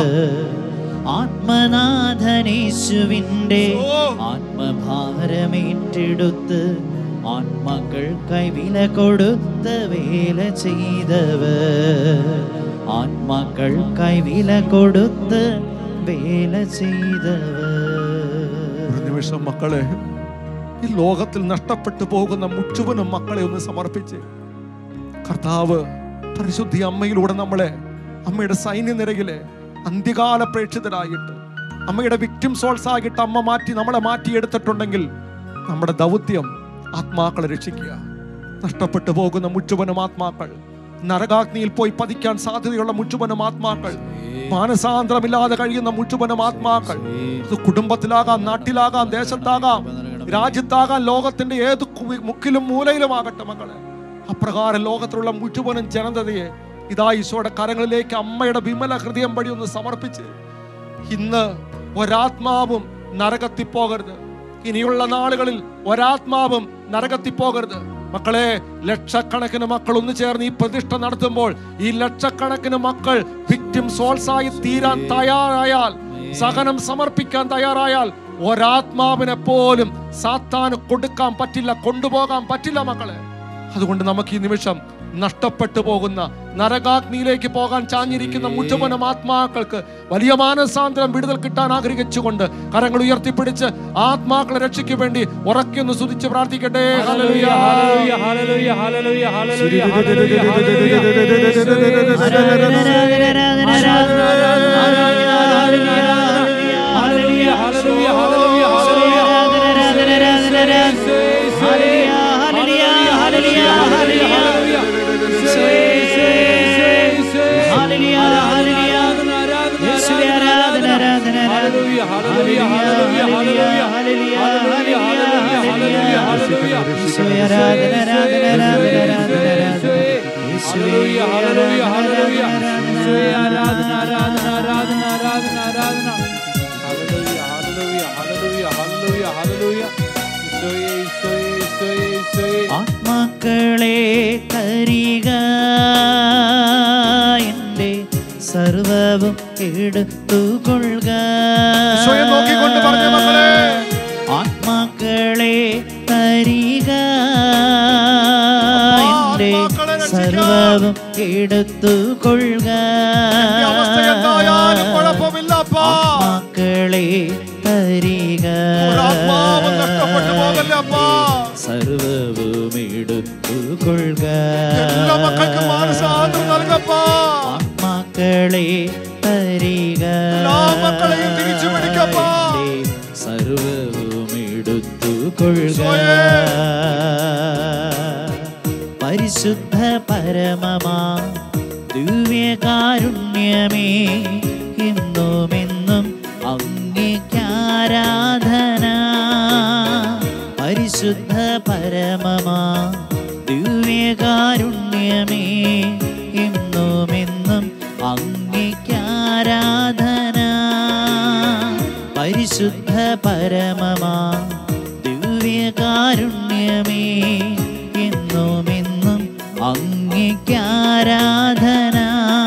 ആത്മനാഥനേശുവിൻ്റെ ആത്മഭാരമേറ്റെടുത്ത് ആത്മാക്കൾക്കായി വില കൊടുത്ത് വേല ചെയ്തവർ, ആത്മാക്കൾക്കായി വില കൊടുത്ത് വേല ചെയ്തവർ. ഒരു നിമിഷം മക്കളെ, ഈ ലോകത്തിൽ നഷ്ടപ്പെട്ടു പോകുന്ന മുഴുവനും മക്കളെ ഒന്ന് സമർപ്പിച്ച് കർത്താവ് പരിശുദ്ധി അമ്മയിലൂടെ നമ്മളെ അമ്മയുടെ സൈന്യനിരയിലെ അന്ത്യകാല പ്രേക്ഷിതരായിട്ട് അമ്മയുടെ വിക്ടിം സോൾസ് ആയിട്ട് അമ്മ മാറ്റി നമ്മളെ മാറ്റിയെടുത്തിട്ടുണ്ടെങ്കിൽ നമ്മുടെ ദൗത്യം ആത്മാക്കളെ രക്ഷിക്കുക. നഷ്ടപ്പെട്ടു പോകുന്ന മുഴുവനും ആത്മാക്കൾ, നരകാഗ്നിയിൽ പോയി പതിക്കാൻ സാധ്യതയുള്ള മുഴുവനും ആത്മാക്കൾ, മാനസാന്തരമില്ലാതെ കഴിയുന്ന മുഴുവനും ആത്മാക്കൾ, അത് കുടുംബത്തിലാകാം, നാട്ടിലാകാം, ദേശത്താകാം, രാജ്യത്താകാം, ലോകത്തിന്റെ ഏത് മുക്കിലും മൂലയിലുമാകട്ടെ മക്കളെ, അപ്രകാരം ലോകത്തിലുള്ള മുഴുവനും ജനതയെ ഇതാ ഈശോയുടെ കരങ്ങളിലേക്ക് അമ്മയുടെ വിമല ഹൃദയം വഴി ഒന്ന് സമർപ്പിച്ച് ഇന്ന് ഒരാത്മാവും നരകത്തിൽ പോകരുത്. ഇനിയുള്ള നാളുകളിൽ ഒരാത്മാവും നരകത്തിൽ പോകരുത്. മക്കളെ, ലക്ഷക്കണക്കിന് മക്കൾ ഒന്ന് ചേർന്ന് ഈ പ്രതിഷ്ഠ നടത്തുമ്പോൾ ഈ ലക്ഷക്കണക്കിന് മക്കൾ വിക്ടിം സോൾസ് ആയി തീരാൻ തയ്യാറായാൽ, സഹനം സമർപ്പിക്കാൻ തയ്യാറായാൽ, ഒരാത്മാവിനെ പോലും സാത്താന് കൊടുക്കാൻ പറ്റില്ല, കൊണ്ടുപോകാൻ പറ്റില്ല മക്കളെ. അതുകൊണ്ട് നമുക്ക് ഈ നിമിഷം നഷ്ടപ്പെട്ടു പോകുന്ന നരകാഗ്നിയിലേക്ക് പോകാൻ ചാഞ്ഞിരിക്കുന്ന മുഴുവനും ആത്മാക്കൾക്ക് വലിയ മാനസാന്തരം, വിടുതൽ കിട്ടാൻ ആഗ്രഹിച്ചുകൊണ്ട് കരങ്ങൾ ഉയർത്തിപ്പിടിച്ച് ആത്മാക്കളെ രക്ഷയ്ക്ക് വേണ്ടി ഉറക്കൊന്ന് സ്തുതിച്ച് പ്രാർത്ഥിക്കട്ടെ. ഹല്ലേലൂയ, ഹല്ലേലൂയ, ഹല്ലേലൂയ, ഹല്ലേലൂയ, ഹല്ലേലൂയ, ഹല്ലേലൂയ, ആത്മാക്കളെ തരിക, എൻ്റെ സർവവും എടുത്തുകൊള്ളുക. ആത്മാക്കളെ തരിക, സർവവും എടുത്തു കൊള്ളുക. മക്കളെ തരിക, സർവവും എടുത്തു കൊള്ളുക. മക്കളെ തരിക, സർവവും എടുത്തു കൊള്ളുക. പരിശുദ്ധ പരമമാ ദിവ്യകാരുണ്യമേ, എന്നുമെന്നും അങ്ങേക്കാരാധന. പരിശുദ്ധ പരമമാ ദിവ്യകാരുണ്യമേ, എന്നുമെന്നും അങ്ങേക്കാരാധന. പരിശുദ്ധ പരമമാ ദിവ്യകാരുണ്യമേ, എന്നുമെന്നും അങ്ങേക്കാരാധന.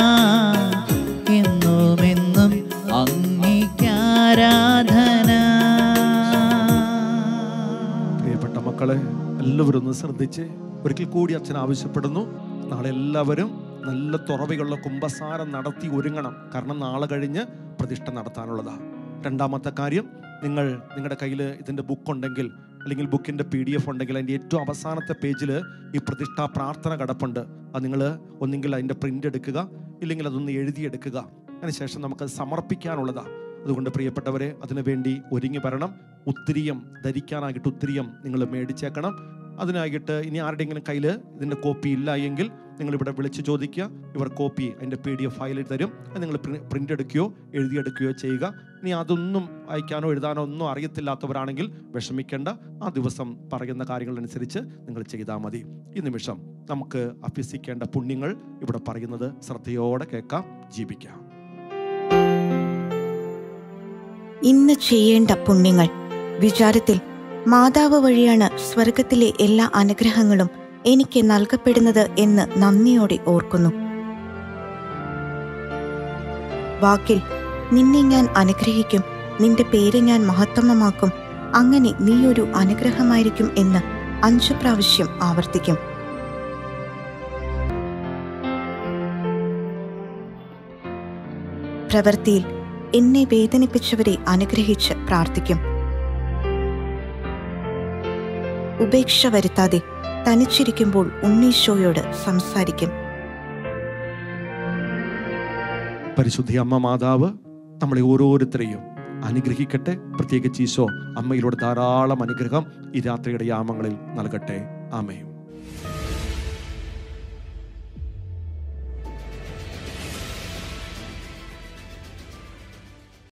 എന്നുമെന്നും അങ്ങേക്കാരാധന. പ്രിയപ്പെട്ട മക്കളെ, എല്ലാവരും ഒന്ന് ശ്രദ്ധിച്ച് ഒരിക്കൽ കൂടി അച്ഛൻ ആവശ്യപ്പെടുന്നു. നാളെ എല്ലാവരും നല്ല തുറവികളുള്ള കുമ്പസാരം നടത്തി ഒരുങ്ങണം. കാരണം നാളെ കഴിഞ്ഞ് പ്രതിഷ്ഠ നടത്താനുള്ളതാണ്. രണ്ടാമത്തെ കാര്യം, നിങ്ങൾ നിങ്ങളുടെ കയ്യിൽ ഇതിൻ്റെ ബുക്കുണ്ടെങ്കിൽ അല്ലെങ്കിൽ ബുക്കിൻ്റെ പി ഡി എഫ് ഉണ്ടെങ്കിൽ അതിൻ്റെ ഏറ്റവും അവസാനത്തെ പേജിൽ ഈ പ്രതിഷ്ഠാ പ്രാർത്ഥന കിടപ്പുണ്ട്. അത് നിങ്ങൾ ഒന്നെങ്കിൽ അതിൻ്റെ പ്രിൻ്റ് എടുക്കുക, ഇല്ലെങ്കിൽ അതൊന്ന് എഴുതിയെടുക്കുക. അതിനുശേഷം നമുക്കത് സമർപ്പിക്കാനുള്ളതാണ്. അതുകൊണ്ട് പ്രിയപ്പെട്ടവരെ, അതിനു വേണ്ടി ഒരുങ്ങി വരണം. ഉത്തിരിയം ധരിക്കാനായിട്ട് ഉത്തിരിയം നിങ്ങൾ മേടിച്ചേക്കണം. അതിനായിട്ട് ഇനി ആരുടെയെങ്കിലും കയ്യിൽ ഇതിൻ്റെ കോപ്പി ഇല്ല എങ്കിൽ നിങ്ങളിവിടെ വിളിച്ച് ചോദിക്കുക. ഇവർ കോപ്പി അതിൻ്റെ പി ഡി എഫ് ഫയലിൽ തരും. അത് നിങ്ങൾ പ്രിൻ്റ് എടുക്കുകയോ എഴുതിയെടുക്കുകയോ ചെയ്യുക. ഇനി അതൊന്നും വായിക്കാനോ എഴുതാനോ ഒന്നും അറിയത്തില്ലാത്തവരാണെങ്കിൽ വിഷമിക്കേണ്ട. ആ ദിവസം പറയുന്ന കാര്യങ്ങളനുസരിച്ച് നിങ്ങൾ ചെയ്താൽ മതി. ഈ നിമിഷം നമുക്ക് അഭ്യസിക്കേണ്ട പുണ്യങ്ങൾ ഇവിടെ പറയുന്നത് ശ്രദ്ധയോടെ കേൾക്കാം, ജീവിക്കാം. ഇന്ന് ചെയ്യേണ്ട പുണ്യങ്ങൾ. വിചാരത്തിൽ മാതാവ് വഴിയാണ് സ്വർഗത്തിലെ എല്ലാ അനുഗ്രഹങ്ങളും എനിക്ക് നൽകപ്പെടുന്നത് എന്ന് നന്ദിയോടെ ഓർക്കുന്നു. വാക്കിൽ നിന്നെ ഞാൻ അനുഗ്രഹിക്കും, നിന്റെ പേര് ഞാൻ മഹത്വമമാക്കും, അങ്ങനെ നീയൊരു അനുഗ്രഹമായിരിക്കും എന്ന് അഞ്ചു പ്രാവശ്യം ആവർത്തിക്കും. പ്രവൃത്തിയിൽ എന്നെ വേദനിപ്പിച്ചവരെ അനുഗ്രഹിച്ച് പ്രാർത്ഥിക്കും. ഉപേക്ഷ വരുത്താതെ തനിച്ചിരിക്കുമ്പോൾ ഉണ്ണീശോയോട് സംസാരിക്കും. പരിശുദ്ധി അമ്മ മാതാവ് നമ്മളെ ഓരോരുത്തരെയും അനുഗ്രഹിക്കട്ടെ. പ്രത്യേകിച്ച് ഈശോ അമ്മയിലൂടെ ധാരാളം അനുഗ്രഹം ഈ രാത്രിയുടെ യാമങ്ങളിൽ നൽകട്ടെ. ആമേൻ.